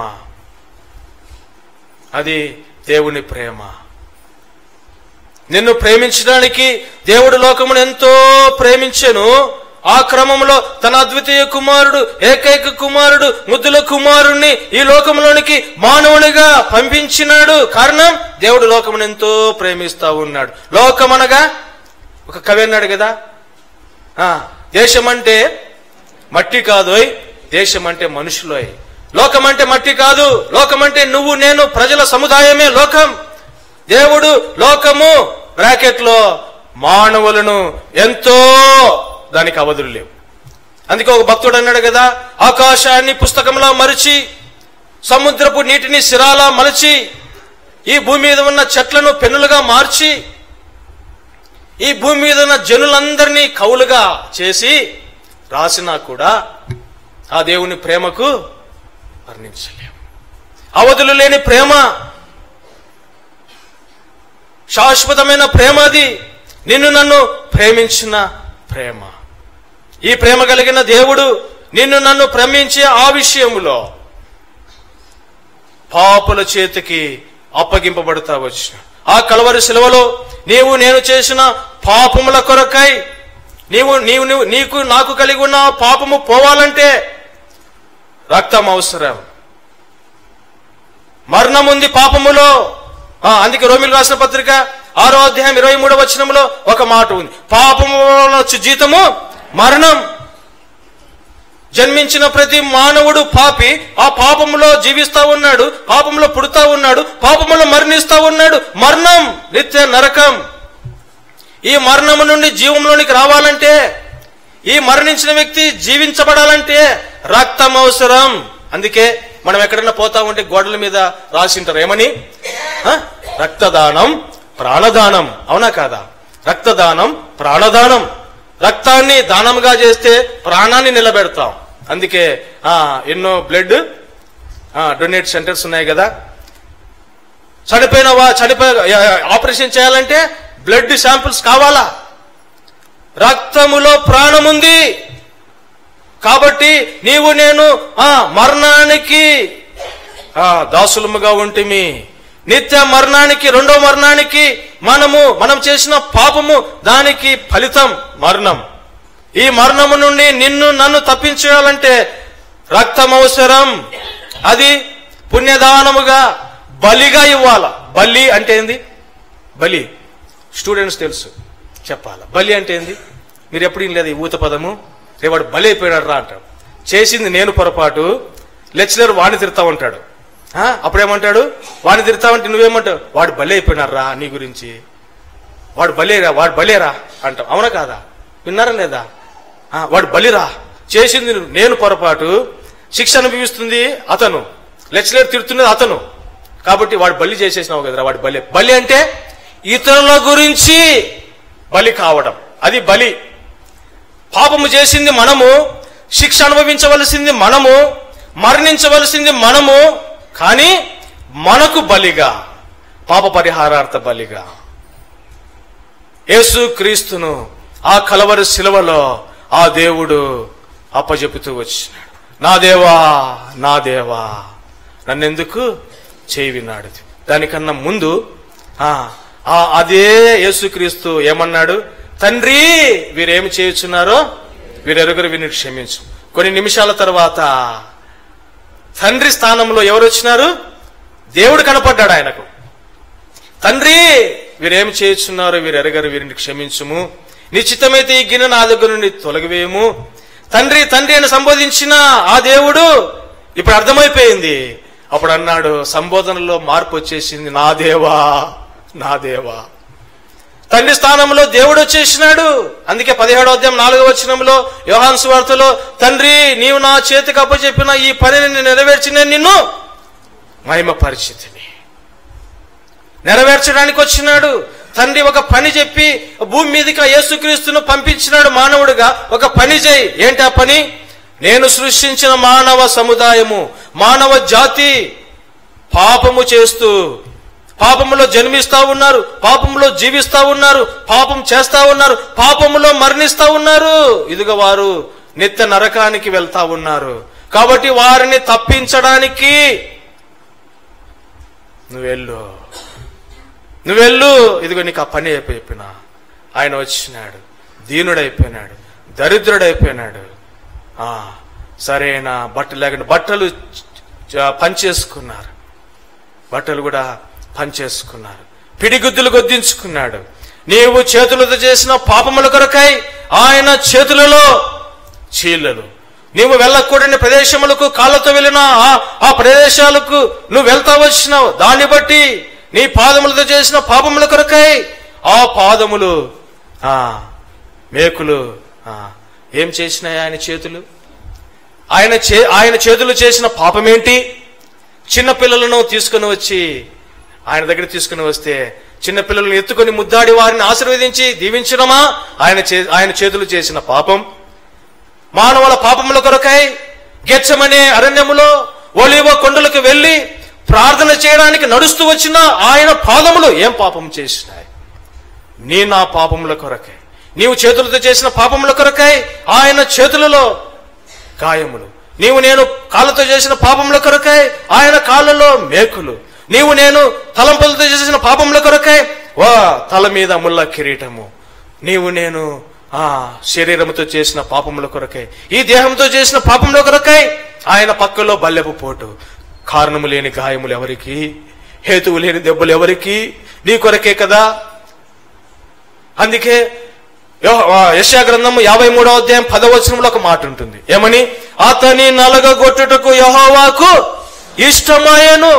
అది దేవుని ప్రేమ. నిన్ను ప్రేమించడానికి దేవుడు లోకమును ఎంతో ప్రేమించెను. ఆ క్రమంలో తన అద్వితీయ కుమారుడు, ఏకైక కుమారుడు, ముద్దుల కుమారుణ్ణి ఈ లోకంలోనికి మానవునిగా పంపించినాడు. కారణం, దేవుడు లోకమును ఎంతో ప్రేమిస్తా ఉన్నాడు. లోకమనగా ఒక కవి అన్నాడు కదా, దేశం అంటే మట్టి కాదోయ్, దేశం అంటే మనుషులోయ్. లోకం అంటే మట్టి కాదు, లోకం అంటే నువ్వు నేను ప్రజల సముదాయమే లోకం. దేవుడు లోకము బ్రాకెట్లో మానవులను ఎంతో, దానికి అవధులు లేవు. అందుకే ఒక భక్తుడు అన్నాడు కదా, ఆకాశాన్ని పుస్తకంలా మరిచి, సముద్రపు నీటిని సిరాలా మలచి, ఈ భూమి మీద ఉన్న చెట్లను పెన్నులుగా మార్చి, ఈ భూమి మీద ఉన్న జనులందరినీ కవులుగా చేసి రాసినా కూడా ఆ దేవుని ప్రేమకు వర్ణించలేము. అవధులు లేని ప్రేమ, శాశ్వతమైన ప్రేమ, అది నిన్ను నన్ను ప్రేమించిన ప్రేమ. ఈ ప్రేమ కలిగిన దేవుడు నిన్ను నన్ను ప్రేమించే ఆ విషయంలో పాపుల చేతికి అప్పగింపబడతా వచ్చిన ఆ కలవరి శిలువలో నీవు నేను చేసిన పాపముల కొరకై నీకు నాకు కలిగి ఉన్న పాపము పోవాలంటే రక్తం అవసరం. మరణం ఉంది పాపములో. అందుకే రోమీయులకు రాసిన పత్రిక 6వ అధ్యాయం 23వ వచనంలో ఒక మాట ఉంది, పాపములో జీతము మరణం. జన్మించిన ప్రతి మానవుడు పాపి. ఆ పాపములో జీవిస్తా ఉన్నాడు, పాపములో పుడతా ఉన్నాడు, పాపములో మరణిస్తా ఉన్నాడు. మరణం, నిత్య నరకం. ఈ మరణము నుండి జీవంలోనికి రావాలంటే, ఈ మరణించిన వ్యక్తి జీవించబడాలంటే రక్తం అవసరం. అందుకే మనం ఎక్కడైనా పోతా ఉంటే గోడల మీద రాసింటారు ఏమని, రక్తదానం ప్రాణదానం. అవునా కాదా? రక్తదానం ప్రాణదానం. రక్తాన్ని దానంగా చేస్తే ప్రాణాన్ని నిలబెడతాం. అందుకే ఎన్నో బ్లడ్ డొనేట్ సెంటర్స్ ఉన్నాయి కదా. చనిపోయి ఆపరేషన్ చేయాలంటే బ్లడ్ శాంపిల్స్ కావాలా? రక్తములో ప్రాణముంది. కాబట్టి నీవు నేను మరణానికి దాసులముగా ఉంటిమి. నిత్య మరణానికి, రెండో మరణానికి మనం చేసిన పాపము, దానికి ఫలితం మరణం. ఈ మరణము నుండి నిన్ను నన్ను తప్పించాలంటే రక్తం అవసరం. అది పుణ్యదానముగా బలిగా ఇవ్వాల. బలి అంటే ఏంది? బలి స్టూడెంట్స్ తెలుసు, చెప్పాల. బలి అంటే ఏంది? మీరు ఎప్పుడు లేదు ఈ ఊత పదము. రేవాడు బలి అయిపోయాడు రా అంటాడు. చేసింది నేను పొరపాటు. లెక్చరర్ వాడిని తిడతా ఉంటాడు. అప్పుడేమంటాడు? వాడిని తిడతావంటే నువ్వేమంటావు? వాడు బలి అయిపోయినారు రా, నీ గురించి వాడు బలేరా అంటాం. అవునా కాదా? విన్నారా లేదా? వాడు బలిరా, చేసింది నేను పొరపాటు, శిక్ష అనుభవిస్తుంది అతను, లెక్చరర్ తిడుతున్నది అతను, కాబట్టి వాడు బలి చేసేసినావు కదరా, వాడు బలి. బలి అంటే ఇతరుల గురించి బలి కావడం, అది బలి. పాపము చేసింది మనము, శిక్ష అనుభవించవలసింది మనము, మరణించవలసింది మనము, కానీ మనకు బలిగా, పాప పరిహారార్థ బలిగా యేసు క్రీస్తును ఆ కలవరి శిలువలో ఆ దేవుడు అప్పజెపుతూ వచ్చినాడు. నా దేవా, నా దేవా, నన్నెందుకు చేయి విన్నాడు. దానికన్నా ముందు అదే యేసుక్రీస్తు ఏమన్నాడు? తండ్రి, వీరేమి చేయుచున్నారో వీరెరుగురు వీరిని క్షమించు. కొన్ని నిమిషాల తర్వాత తండ్రి స్థానంలో ఎవరు వచ్చినారు? దేవుడు కనపడ్డాడు ఆయనకు. తండ్రి, వీరేమి చేయుచున్నారో వీరెరగరు వీరిని క్షమించుము, నిశ్చితమైతే ఈ గిన్నె నా దగ్గర నుండి తొలగివేయము. తండ్రి తండ్రి అని సంబోధించిన ఆ దేవుడు ఇప్పుడు అర్థమైపోయింది. అప్పుడు అన్నాడు, సంబోధనలో మార్పు వచ్చేసింది, నా దేవా, నా దేవా. తండ్రి స్థానంలో దేవుడు వచ్చేసినాడు. అందుకే 17వ అధ్యాయం 4వ వచనంలో యోహాను సువార్తలో, తండ్రి నీవు నా చేతికి అప్పచెప్పిన ఈ పనిని నెరవేర్చి నేను నిన్ను మహిమపరిచితిని. నెరవేర్చడానికి వచ్చినాడు. తండ్రి ఒక పని చెప్పి భూమి మీదకి యేసుక్రీస్తును పంపించినాడు మానవుడిగా. ఒక పని చేయి. ఏంటి ఆ పని? నేను సృష్టించిన మానవ సముదాయము, మానవ జాతి పాపము చేస్తూ, పాపములో జన్మిస్తా ఉన్నారు, పాపములో జీవిస్తా ఉన్నారు, పాపం చేస్తా ఉన్నారు, పాపములో మరణిస్తా ఉన్నారు. ఇదిగో వారు నిత్య నరకానికి వెళ్తా ఉన్నారు. కాబట్టి వారిని తప్పించడానికి నువ్వెళ్ళు, ఇదిగో నీకు ఆ పని అయిపోయినా. ఆయన వచ్చినాడు, దీనుడైపోయినాడు, దరిద్రుడైపోయినాడు. సరైన బట్టలు లేకుండా బట్టలు పంచేసుకున్నారు, బట్టలు కూడా పంచేసుకున్నారు, పిడిగుద్దులు గొద్దించుకున్నాడు. నీవు చేతులతో చేసిన పాపముల కొరకై ఆయన చేతులలో చీలలు. నీవు వెళ్ళకూడని ప్రదేశములకు కాళ్ళతో వెళ్ళిన ఆ ప్రదేశాలకు నువ్వు వెళ్తా వచ్చినావు. దాన్ని బట్టి నీ పాదములతో చేసిన పాపముల కొరకై ఆ పాదములు మేకులు ఏం చేసినాయి? ఆయన చేతులు. ఆయన చేతులు చేసిన పాపం ఏంటి? చిన్నపిల్లలను తీసుకుని వచ్చి ఆయన దగ్గర తీసుకుని వస్తే చిన్నపిల్లలను ఎత్తుకొని ముద్దాడి వారిని ఆశీర్వదించి దీవించడమా ఆయన చేతులు చేసిన పాపం? మానవుల పాపముల కొరకై గెత్సెమనే అరణ్యములో ఒలీవ కొండలకు వెళ్లి ప్రార్థన చేయడానికి నడుస్తూ వచ్చిన ఆయన పాదములు ఏం పాపం చేసినాయి? నా పాపముల కొరకై, నీవు చేతులతో చేసిన పాపముల కొరకై ఆయన చేతులలో గాయములు. నేను కాళ్ళతో చేసిన పాపముల కొరకై ఆయన కాళ్ళలో మేకులు. నేను తలంపులతో చేసిన పాపముల కొరకై తల మీద ముళ్ళ కిరీటము. నేను శరీరముతో చేసిన పాపముల కొరకై, ఈ దేహంతో చేసిన పాపముల కొరకై ఆయన పక్కలో బల్లెపు పోటు. కారణము లేని గాయములు ఎవరికి? హేతువు లేని దెబ్బలు ఎవరికి? నీ కొరకే కదా. అందుకే యెషయా గ్రంథము 53వ అధ్యాయం 10వ వచనంలో ఒక మాట ఉంటుంది. ఏమని? అతని నలగగొట్టుటకు యెహోవాకు ఇష్టమాయెను.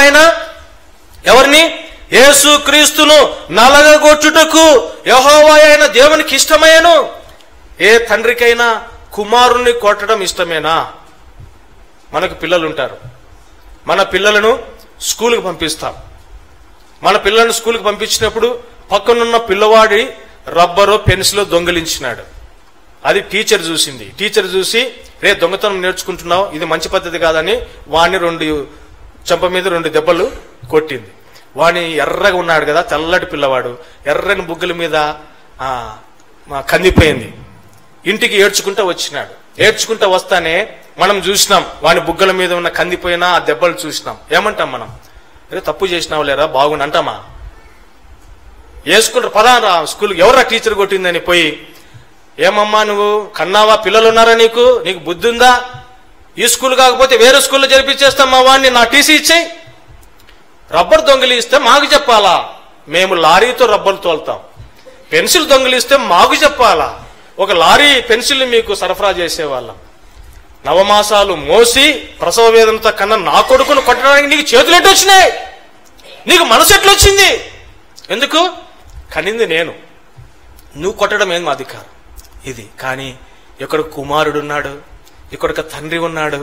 ఎవరిని? యేసు క్రీస్తును నలగగొట్టుటకు యెహోవా అయిన దేవునికి ఇష్టమయ్యను. ఏ తండ్రికైనా కుమారుణ్ణి కొట్టడం ఇష్టమేనా? మనకు పిల్లలు ఉంటారు, మన పిల్లలను స్కూల్కి పంపిస్తాం. మన పిల్లలను స్కూల్కి పంపించినప్పుడు పక్కనున్న పిల్లవాడి రబ్బరు పెన్సిల్ దొంగిలించినాడు. అది టీచర్ చూసింది. టీచర్ చూసి, రే దొంగతనం నేర్చుకుంటున్నావు, ఇది మంచి పద్ధతి కాదని వాడిని చెంప మీద 2 దెబ్బలు కొట్టింది. వాడిని ఎర్రగా ఉన్నాడు కదా, తెల్లటి పిల్లవాడు, ఎర్రని బుగ్గల మీద కందిపోయింది. ఇంటికి ఏడ్చుకుంటూ వచ్చినాడు. ఏడ్చుకుంటూ వస్తానే మనం చూసినాం, వాని బుగ్గల మీద ఉన్న కందిపోయినా ఆ దెబ్బలు చూసినాం. ఏమంటాం మనం? అరే తప్పు చేసినావు లేరా, బాగుండి అంటామా? వేసుకుంటారు, పదారా స్కూల్, ఎవరా టీచర్ కొట్టిందని పోయి, ఏమమ్మా నువ్వు కన్నావా, పిల్లలు ఉన్నారా, నీకు బుద్ధి ఉందా, ఈ స్కూల్ కాకపోతే వేరే స్కూల్లో జరిపించేస్తాం మా వాడిని, నా టీసీ ఇచ్చేయి. రబ్బర్ దొంగిలిస్తే మాకు చెప్పాలా? మేము లారీతో రబ్బర్ తోలుతాం. పెన్సిల్ దొంగిలిస్తే మాకు చెప్పాలా? ఒక లారీ పెన్సిల్ మీకు సరఫరా చేసేవాళ్ళం. నవమాసాలు మోసి ప్రసవ వేదనతో కన్నా నా కొడుకును కొట్టడానికి నీకు చేతులు ఎట్టు వచ్చినాయి? నీకు మనసు ఎట్లొచ్చింది? ఎందుకు? కనింది నేను, నువ్వు కొట్టడం ఏం మా అధికారం ఇది. కానీ ఇక్కడ కుమారుడు ఉన్నాడు, ఇక్కడ తండ్రి ఉన్నాడు.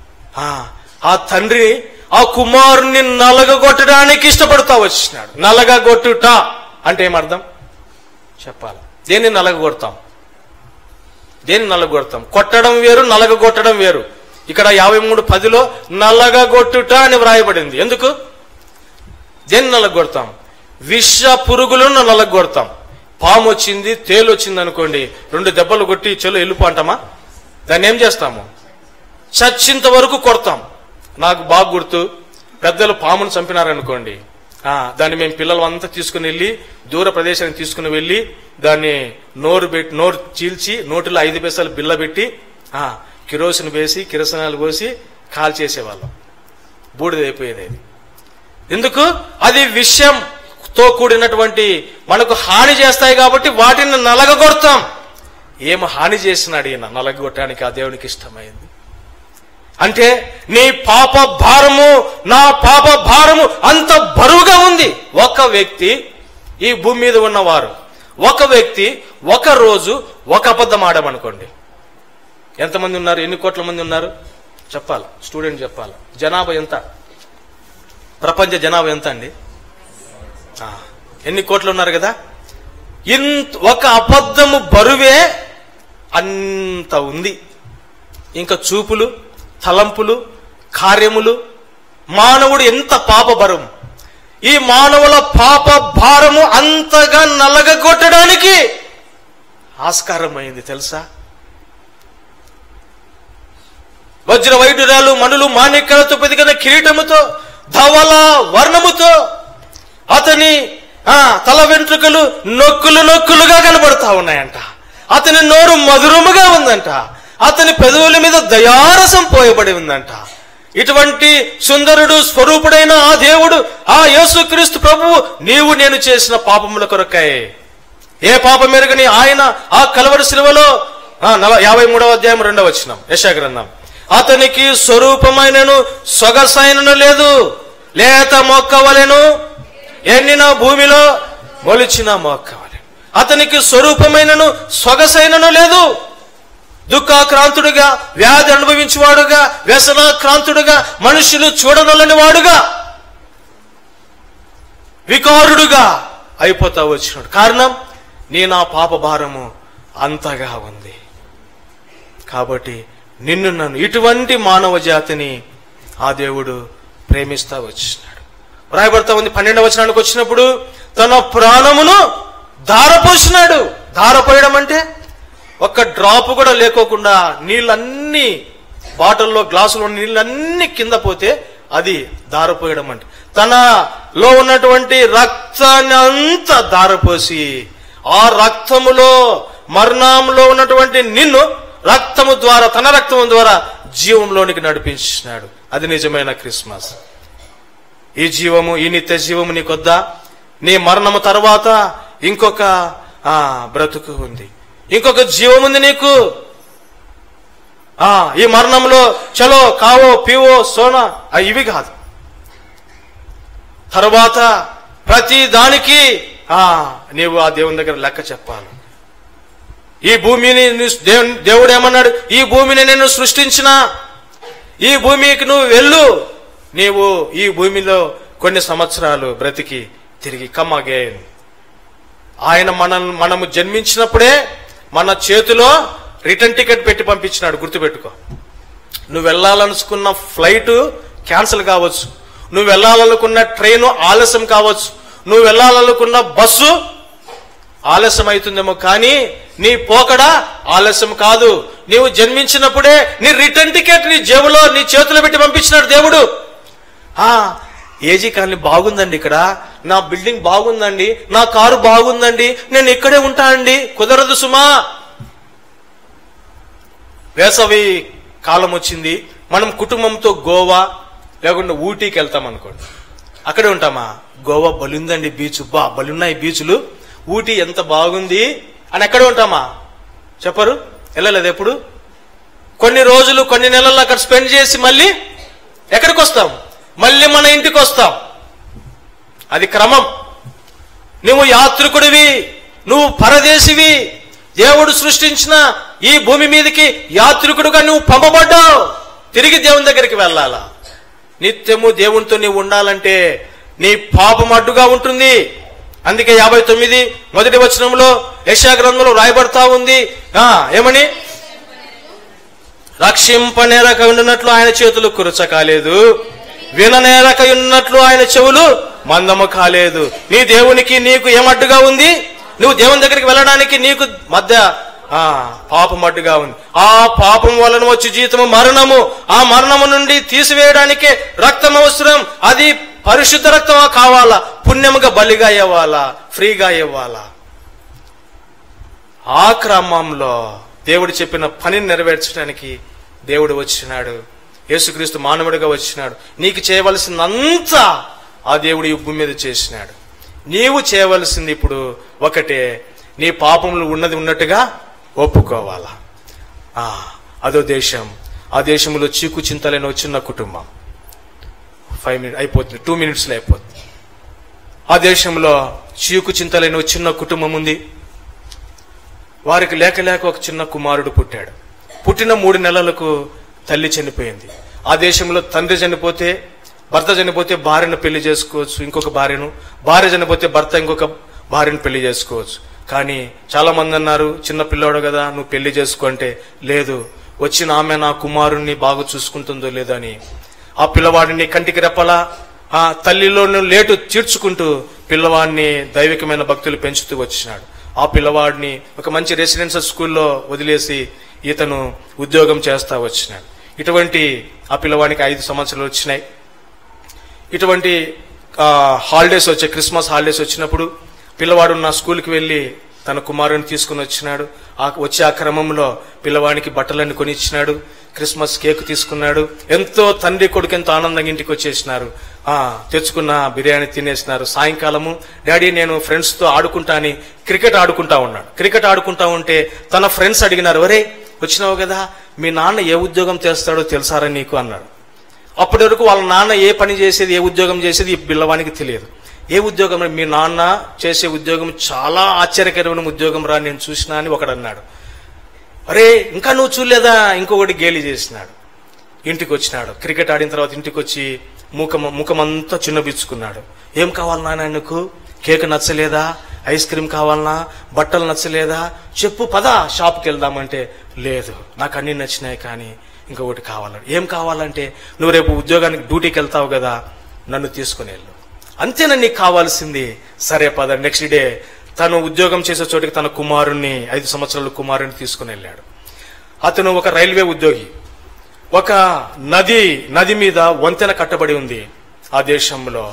ఆ తండ్రి ఆ కుమారుణ్ణి నలగగొట్టడానికి ఇష్టపడుతూ వచ్చినాడు. నలగగొట్టుట అంటే ఏమర్థం చెప్పాలి? దేన్ని నలగగొడతాం? దేన్ని నలగొడతాం? కొట్టడం వేరు, నలగగొట్టడం వేరు. ఇక్కడ 53:10 నలగగొట్టుట అని వ్రాయబడింది. ఎందుకు? దేన్ని నలగొడతాం? విష పురుగులను నలగొడతాం. పాము వచ్చింది, తేలు వచ్చింది అనుకోండి, 2 దెబ్బలు కొట్టి చెలు వెళ్ళిపో అంటామా? దాన్ని ఏం చేస్తాము? చచ్చింత వరకు కొడతాం. నాకు బాగా గుర్తు, పెద్దలు పామును చంపినారనుకోండి, దాన్ని మేము పిల్లలు అంతా తీసుకుని వెళ్ళి దూర ప్రదేశానికి తీసుకుని వెళ్ళి దాన్ని నోరు చీల్చి నోటిలో 5 పైసలు బిల్ల పెట్టి కిరోసిన్ వేసి కిరసనాలు పోసి కాల్ చేసేవాళ్ళం. బూడిదైపోయేది. ఎందుకు? అది విషంతో కూడినటువంటి మనకు హాని చేస్తాయి కాబట్టి వాటిని నలగగొడతాం. ఏమి హాని చేసినాడు ఈయన? నలగొట్టడానికి ఆ దేవునికి ఇష్టమైంది. అంటే నీ పాప భారము నా పాప భారము అంత బరువుగా ఉంది. ఒక వ్యక్తి, ఈ భూమి మీద ఉన్నవారు, ఒక వ్యక్తి ఒక రోజు ఒక అబద్ధం ఆడమనుకోండి, ఎంతమంది ఉన్నారు? ఎన్ని కోట్ల మంది ఉన్నారు చెప్పాలి? స్టూడెంట్ చెప్పాలి. జనాభా ఎంత? ప్రపంచ జనాభా ఎంత అండి? ఎన్ని కోట్లు ఉన్నారు కదా? ఒక అబద్ధము బరువే అంత ఉంది. ఇంకా చూపులు, తలంపులు, కార్యములు, మానవుడు ఎంత పాప భారం. ఈ మానవుల పాప భారము అంతగా నలగగొట్టడానికి ఆస్కారమైంది తెలుసా? వజ్ర వైడూర్యాలు, మణులు, మాణిక్యాలతో పొదిగిన కిరీటముతో, ధవల వర్ణముతో అతని తల వెంట్రుకలు నొక్కులుగా కనబడతా ఉన్నాయంట. అతని నోరు మధురముగా ఉందంట. అతని పెదవుల మీద దయారసం పోయబడి ఉందంట. ఇటువంటి సుందరుడు స్వరూపుడైన ఆ దేవుడు, ఆ యేసుక్రీస్తు ప్రభువు, నీవు నేను చేసిన పాపముల కొరకై ఏ పాపం ఎరుగని ఆయన ఆ కలవరి శిలువలో 53:2 యెషయా గ్రంథం, అతనికి స్వరూపమైనను సొగసైనను లేదు, లేత మొక్కవలెను ఎండిన భూమిలో మొలిచిన మొక్కవలెను. అతనికి స్వరూపమైనను సొగసైనను లేదు. దుఃఖాక్రాంతుడుగా, వ్యాధి అనుభవించేవాడుగా, వ్యసనాక్రాంతుడుగా, మనుషులు చూడనొల్లని వాడుగా, వికారుడుగా అయిపోతా వచ్చినాడు. కారణం, నా పాప భారము అంతగా ఉంది. కాబట్టి నిన్ను నన్ను, ఇటువంటి మానవ జాతిని ఆ దేవుడు ప్రేమిస్తా వచ్చినాడు. రాయబడతా ఉంది 12వ వచనానికి వచ్చినప్పుడు, తన ప్రాణమును ధారపోసినాడు. ధారపోయడం అంటే ఒక్క డ్రాప్ కూడా లేకోకుండా నీళ్ళన్నీ, బాటిల్లో గ్లాసులో నీళ్ళన్నీ కింద పోతే అది ధారపోయడం అంటే. తనలో ఉన్నటువంటి రక్తాన్ని అంతా ధారపోసి ఆ రక్తములో, మరణంలో ఉన్నటువంటి నిన్ను రక్తము ద్వారా, తన రక్తము ద్వారా జీవంలోనికి నడిపించినాడు. అది నిజమైన క్రిస్మస్. ఈ జీవము, ఈ నిత్య జీవము నీకొద్దా? నీ మరణము తర్వాత ఇంకొక బ్రతుకు ఉంది, ఇంకొక జీవం ఉంది నీకు. ఈ మరణంలో చలో కావో పీవో సోనా ఇవి కాదు. తర్వాత ప్రతి దానికి నీవు ఆ దేవుని దగ్గర లెక్క చెప్పాలి. ఈ భూమిని దేవుడు ఏమన్నాడు? ఈ భూమిని నేను సృష్టించిన, ఈ భూమికి నువ్వు వెళ్ళు, నీవు ఈ భూమిలో కొన్ని సంవత్సరాలు బ్రతికి తిరిగి కమ్ అగైన్. ఆయన మనము జన్మించినప్పుడే మన చేతిలో రిటర్న్ టికెట్ పెట్టి పంపించినాడు. గుర్తుపెట్టుకో. నువ్వు వెళ్ళాలనుకున్న ఫ్లైట్ క్యాన్సిల్ కావచ్చు, నువ్వు వెళ్ళాలనుకున్న ట్రైన్ ఆలస్యం కావచ్చు, నువ్వు వెళ్ళాలనుకున్న బస్సు ఆలస్యం అవుతుందేమో, కానీ నీ పోకడ ఆలస్యం కాదు. నీవు జన్మించినప్పుడే నీ రిటర్న్ టికెట్ నీ జేబులో నీ చేతిలో పెట్టి పంపించినాడు దేవుడు. ఏజీ కాలనీ బాగుందండి, ఇక్కడ నా బిల్డింగ్ బాగుందండి, నా కారు బాగుందండి, నేను ఇక్కడే ఉంటా అండి, కుదరదు సుమా. వేసవి కాలం వచ్చింది, మనం కుటుంబంతో గోవా లేకుంటే ఊటీకి వెళ్తాం అనుకోండి, అక్కడే ఉంటామా? గోవా బలుందండి, బీచ్ బలున్నాయి బీచ్లు, ఊటీ ఎంత బాగుంది అని ఎక్కడే ఉంటామా? చెప్పరు, వెళ్ళలేదు ఎప్పుడు. కొన్ని రోజులు కొన్ని నెలలు అక్కడ స్పెండ్ చేసి మళ్ళీ ఎక్కడికి వస్తాం? మళ్ళీ మన ఇంటికి వస్తాం. అది క్రమం. నువ్వు యాత్రికుడివి, నువ్వు పరదేశివి. దేవుడు సృష్టించిన ఈ భూమి మీదకి యాత్రికుడుగా నువ్వు పంపబడ్డావు. తిరిగి దేవుని దగ్గరికి వెళ్ళాలా? నిత్యము దేవునితో నీవు ఉండాలంటే నీ పాపం అడ్డుగా ఉంటుంది. అందుకే 59 మొదటి వచనంలో యెషయా గ్రంథంలో రాయబడతా ఉంది, ఏమని? రక్షింపనేరక ఉండినట్లు ఆయన చేతులు కురచ కాలేదు, విననేరక ఉన్నట్లు ఆయన చెవులు మందము కాలేదు. నీ దేవునికి నీకు ఏమడ్డుగా ఉంది? నువ్వు దేవుని దగ్గరికి వెళ్ళడానికి నీకు మధ్య పాపం అడ్డుగా ఉంది. ఆ పాపం వలన వచ్చి జీతము మరణము. ఆ మరణము నుండి తీసివేయడానికి రక్తం అవసరం. అది పరిశుద్ధ రక్తం కావాలా, పుణ్యముగా బలిగా ఇవ్వాలా, ఫ్రీగా ఇవ్వాలా. ఆ క్రమంలో దేవుడు చెప్పిన పనిని నెరవేర్చడానికి దేవుడు వచ్చినాడు. యేసుక్రీస్తు మానవుడిగా వచ్చినాడు. నీకు చేయవలసిందంతా ఆ దేవుడు ఈ భూమి మీద చేసినాడు. నీవు చేయవలసింది ఇప్పుడు ఒకటే, నీ పాపములు ఉన్నది ఉన్నట్టుగా ఒప్పుకోవాలా. అదో దేశం. ఆ దేశంలో చీకు చింతలైన వచ్చిన కుటుంబం. 5 minutes అయిపోతుంది, 2 minutes అయిపోతుంది. ఆ దేశంలో చీకు చింతలైన చిన్న కుటుంబం ఉంది. వారికి లేక లేక ఒక చిన్న కుమారుడు పుట్టాడు. పుట్టిన 3 నెలలకు తల్లి చనిపోయింది. ఆ దేశంలో తండ్రి చనిపోతే, భర్త చనిపోతే భార్యను పెళ్లి చేసుకోవచ్చు, ఇంకొక భార్యను. భార్య చనిపోతే భర్త ఇంకొక భార్యను పెళ్లి చేసుకోవచ్చు. కానీ చాలా మంది అన్నారు, చిన్న పిల్లోడు కదా నువ్వు పెళ్లి చేసుకుంటే, లేదు, వచ్చిన ఆమె నా కుమారుణ్ణి బాగా చూసుకుంటుందో లేదో అని ఆ పిల్లవాడిని కంటికి రెప్పలా తల్లిలోని లేటు తీర్చుకుంటూ పిల్లవాడిని దైవికమైన భక్తులు పెంచుతూ వచ్చినాడు. ఆ పిల్లవాడిని ఒక మంచి రెసిడెన్షియల్ స్కూల్లో వదిలేసి ఇతను ఉద్యోగం చేస్తా వచ్చినాడు. ఇటువంటి ఆ పిల్లవాడికి 5 సంవత్సరాలు వచ్చినాయి. ఇటువంటి హాలిడేస్ వచ్చాయి, క్రిస్మస్ హాలిడేస్ వచ్చినప్పుడు పిల్లవాడు నా స్కూల్కి వెళ్ళి తన కుమారుని తీసుకుని వచ్చినాడు. వచ్చే ఆ క్రమంలో పిల్లవాడికి బట్టలన్నీ కొనిచ్చినాడు, క్రిస్మస్ కేక్ తీసుకున్నాడు. ఎంతో తండ్రి కొడుకు ఎంతో ఆనందంగా ఇంటికి వచ్చేసినారు. తెచ్చుకున్న బిర్యానీ తినేసినారు. సాయంకాలము డాడీ నేను ఫ్రెండ్స్ తో ఆడుకుంటా అని క్రికెట్ ఆడుకుంటా ఉన్నాడు. క్రికెట్ ఆడుకుంటా ఉంటే తన ఫ్రెండ్స్ అడిగినారు, ఒరే వచ్చినావు కదా, మీ నాన్న ఏ ఉద్యోగం చేస్తాడో తెలుసారా నీకు అన్నాడు. అప్పటి వరకు వాళ్ళ నాన్న ఏ పని చేసేది, ఏ ఉద్యోగం చేసేది ఈ పిల్లవానికి తెలియదు. ఏ ఉద్యోగం? మీ నాన్న చేసే ఉద్యోగం చాలా ఆశ్చర్యకరమైన ఉద్యోగం రా, నేను చూసినా అని ఒకడు అన్నాడు. అరే ఇంకా నువ్వు చూడలేదా? ఇంకొకటి గేలి చేసినాడు. ఇంటికి వచ్చినాడు. క్రికెట్ ఆడిన తర్వాత ఇంటికి వచ్చి ముఖమంతా చిన్నబిచ్చుకున్నాడు. ఏం కావాలి నాన్న నీకు? కేక్ నచ్చలేదా? ఐస్ క్రీమ్ కావాలనా? బట్టలు నచ్చలేదా? చెప్పు పద షాప్కి వెళ్దామంటే, లేదు నాకు అన్ని నచ్చినాయి కానీ ఇంకొకటి కావాలని. ఏం కావాలంటే, నువ్వు రేపు ఉద్యోగానికి డ్యూటీకి వెళ్తావు కదా, నన్ను తీసుకుని వెళ్ళు, అంతేనా నీకు కావాల్సింది? సరే పద. నెక్స్ట్ డే తను ఉద్యోగం చేసే చోటికి తన కుమారుణ్ణి 5 సంవత్సరాల కుమారుణ్ణి తీసుకుని వెళ్ళాడు. అతను ఒక రైల్వే ఉద్యోగి. ఒక నది మీద వంతెన కట్టబడి ఉంది ఆ దేశంలో.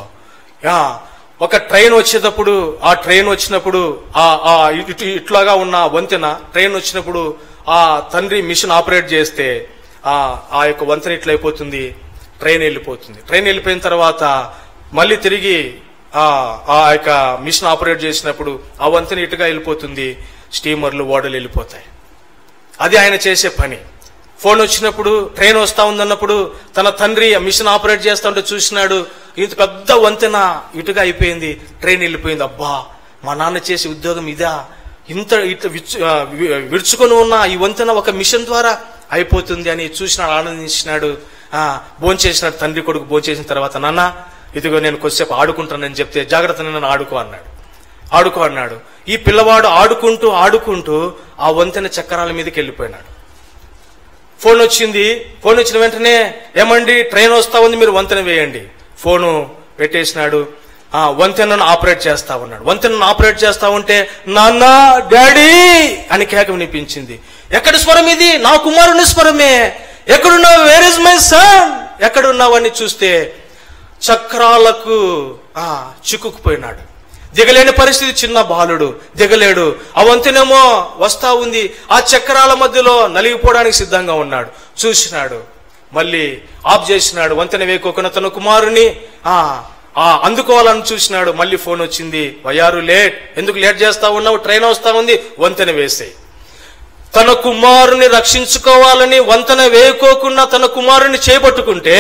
ఒక ట్రైన్ వచ్చేటప్పుడు, ఆ ట్రైన్ వచ్చినప్పుడు ఇట్లాగా ఉన్న వంతెన ట్రైన్ వచ్చినప్పుడు ఆ తండ్రి మిషన్ ఆపరేట్ చేస్తే ఆ యొక్క వంతెన ఇట్లయిపోతుంది, ట్రైన్ వెళ్ళిపోతుంది. ట్రైన్ వెళ్ళిపోయిన తర్వాత మళ్ళీ తిరిగి ఆ యొక్క మిషన్ ఆపరేట్ చేసినప్పుడు ఆ వంతెన ఇటుగా వెళ్ళిపోతుంది, స్టీమర్లు ఓడలు వెళ్ళిపోతాయి. అది ఆయన చేసే పని. ఫోన్ వచ్చినప్పుడు, ట్రైన్ వస్తా ఉందన్నప్పుడు తన తండ్రి మిషన్ ఆపరేట్ చేస్తా ఉంటే చూసినాడు, ఇంత పెద్ద వంతెన ఇటుగా అయిపోయింది, ట్రైన్ వెళ్ళిపోయింది. అబ్బా మా నాన్న చేసే ఉద్యోగం ఇదా, ఇంత విడుచుకొని ఉన్న ఈ వంతెన ఒక మిషన్ ద్వారా అయిపోతుంది అని చూసినాడు, ఆనందించినాడు. భోంచేసినాడు. తండ్రి కొడుకు భోంచేసిన తర్వాత, నాన్న ఇదిగో నేను కొద్దిసేపు ఆడుకుంటానని చెప్తే, జాగ్రత్త నన్ను ఆడుకో అన్నాడు. ఈ పిల్లవాడు ఆడుకుంటూ ఆ వంతెన చక్రాల మీదకి వెళ్ళిపోయినాడు. ఫోన్ వచ్చింది. ఫోన్ వచ్చిన వెంటనే, ఏమండి ట్రైన్ వస్తా ఉంది, మీరు వంతెన వేయండి. ఫోను పెట్టేసినాడు. వంతెనను ఆపరేట్ చేస్తా ఉన్నాడు. వంతెనను ఆపరేట్ చేస్తా ఉంటే నాన్న, డాడీ అని కేక వినిపించింది. ఎక్కడి స్వరం ఇది? నా కుమారుని స్వరమే. ఎక్కడున్నావు? Where is my son? ఎక్కడున్నావు అని చూస్తే చక్రాలకు చిక్కుకుపోయినాడు. దిగలేని పరిస్థితి. చిన్న బాలుడు దిగలేడు. ఆ వంతెనేమో వస్తా ఉంది. ఆ చక్రాల మధ్యలో నలిగిపోవడానికి సిద్ధంగా ఉన్నాడు. చూసినాడు, మళ్ళీ ఆఫ్ చేసినాడు. వంతెన వేయకోకుండా తన కుమారుని అందుకోవాలని చూసినాడు. మళ్ళీ ఫోన్ వచ్చింది, వయారు లేట్, ఎందుకు లేట్ చేస్తా ఉన్నావు? ట్రైన్ వస్తా ఉంది, వంతెన వేసేయి. తన కుమారుని రక్షించుకోవాలని వంతెన వేయకోకుండా తన కుమారుని చేపట్టుకుంటే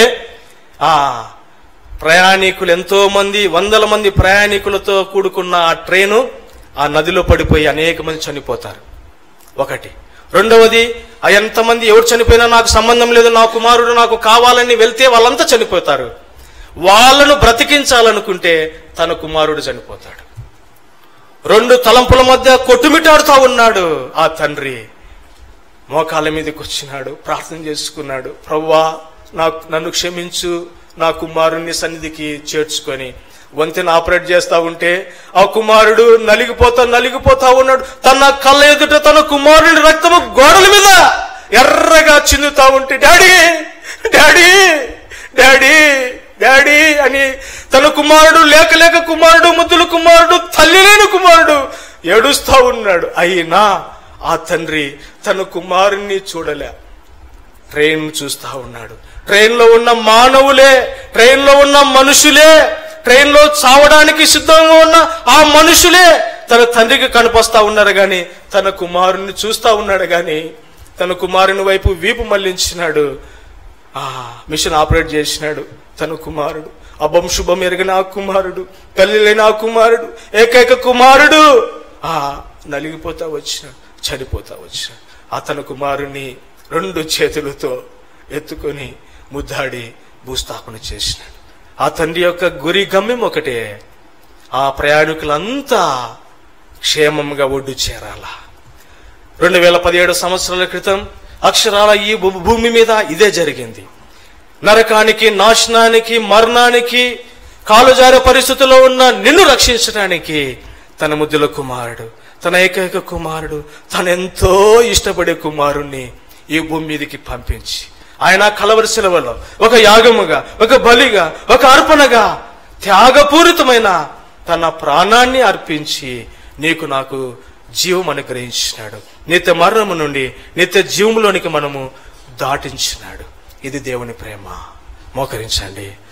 ప్రయాణికులు ఎంతో మంది, వందల మంది ప్రయాణికులతో కూడుకున్న ఆ ట్రైను ఆ నదిలో పడిపోయి అనేక మంది చనిపోతారు. ఒకటి. రెండవది, ఎంతమంది ఎవరు చనిపోయినా నాకు సంబంధం లేదు, నా కుమారుడు నాకు కావాలని వెళ్తే వాళ్ళంతా చనిపోతారు. వాళ్ళను బ్రతికించాలనుకుంటే తన కుమారుడు చనిపోతాడు. రెండు తలంపుల మధ్య కొట్టుమిటాడుతూ ఉన్నాడు ఆ తండ్రి. మోకాళ్ళ మీదకి వచ్చినాడు, ప్రార్థన చేసుకున్నాడు, ప్రభువా నన్ను క్షమించు, నా కుమారుణ్ణి సన్నిధికి చేర్చుకొని వంతెన ఆపరేట్ చేస్తా ఉంటే ఆ కుమారుడు నలిగిపోతా ఉన్నాడు. తన కళ్ళ ఎదుట తన కుమారుని రక్తము గోడల మీద ఎర్రగా చిందుతా ఉంటే డాడీ, డాడీ, డాడీ, డాడీ అని తన కుమారుడు లేక కుమారుడు, ముద్దుల కుమారుడు, తల్లి లేని కుమారుడు ఏడుస్తా ఉన్నాడు. అయినా ఆ తండ్రి తన కుమారుణ్ణి చూడలే. ట్రైన్ చూస్తా ఉన్నాడు. ట్రైన్లో ఉన్న మానవులే, ట్రైన్లో ఉన్న మనుషులే, ట్రైన్లో చావడానికి సిద్ధంగా ఉన్న ఆ మనుషులే తన తండ్రికి కనిపిస్తా ఉన్నారు గాని తన కుమారుణ్ణి చూస్తా ఉన్నాడు గాని తన కుమారుని వైపు వీపు మళ్లించినాడు. మిషన్ ఆపరేట్ చేసినాడు తన కుమారుడు. అభం శుభం ఎరిగిన ఆ కుమారుడు, తల్లి లేని ఆ కుమారుడు, ఏకైక కుమారుడు నలిగిపోతా వచ్చినాడు, చనిపోతా వచ్చినాడు. తన కుమారుని రెండు చేతులతో ఎత్తుకొని ముద్దాడి భూస్థాపన చేసినాడు. ఆ తండ్రి యొక్క గురి గమ్యం ఒకటే, ఆ ప్రయాణికులంతా క్షేమంగా ఒడ్డు చేరాలా. 2017 సంవత్సరాల క్రితం అక్షరాల ఈ భూమి మీద ఇదే జరిగింది. నరకానికి, నాశనానికి, మరణానికి కాలుజారే పరిస్థితుల్లో ఉన్న నిన్ను రక్షించడానికి తన ముద్దుల కుమారుడు, తన ఏకైక కుమారుడు, తనెంతో ఇష్టపడే కుమారుణ్ణి ఈ భూమి మీదకి పంపించి ఆయన కలవరి శిలువలో ఒక యాగముగా, ఒక బలిగా, ఒక అర్పణగా, త్యాగపూరితమైన తన ప్రాణాన్ని అర్పించి నీకు నాకు జీవం అనుగ్రహించినాడు. నిత్య మరణము నుండి నిత్య జీవంలోనికి మనము దాటించినాడు. ఇది దేవుని ప్రేమ. మోకరించండి.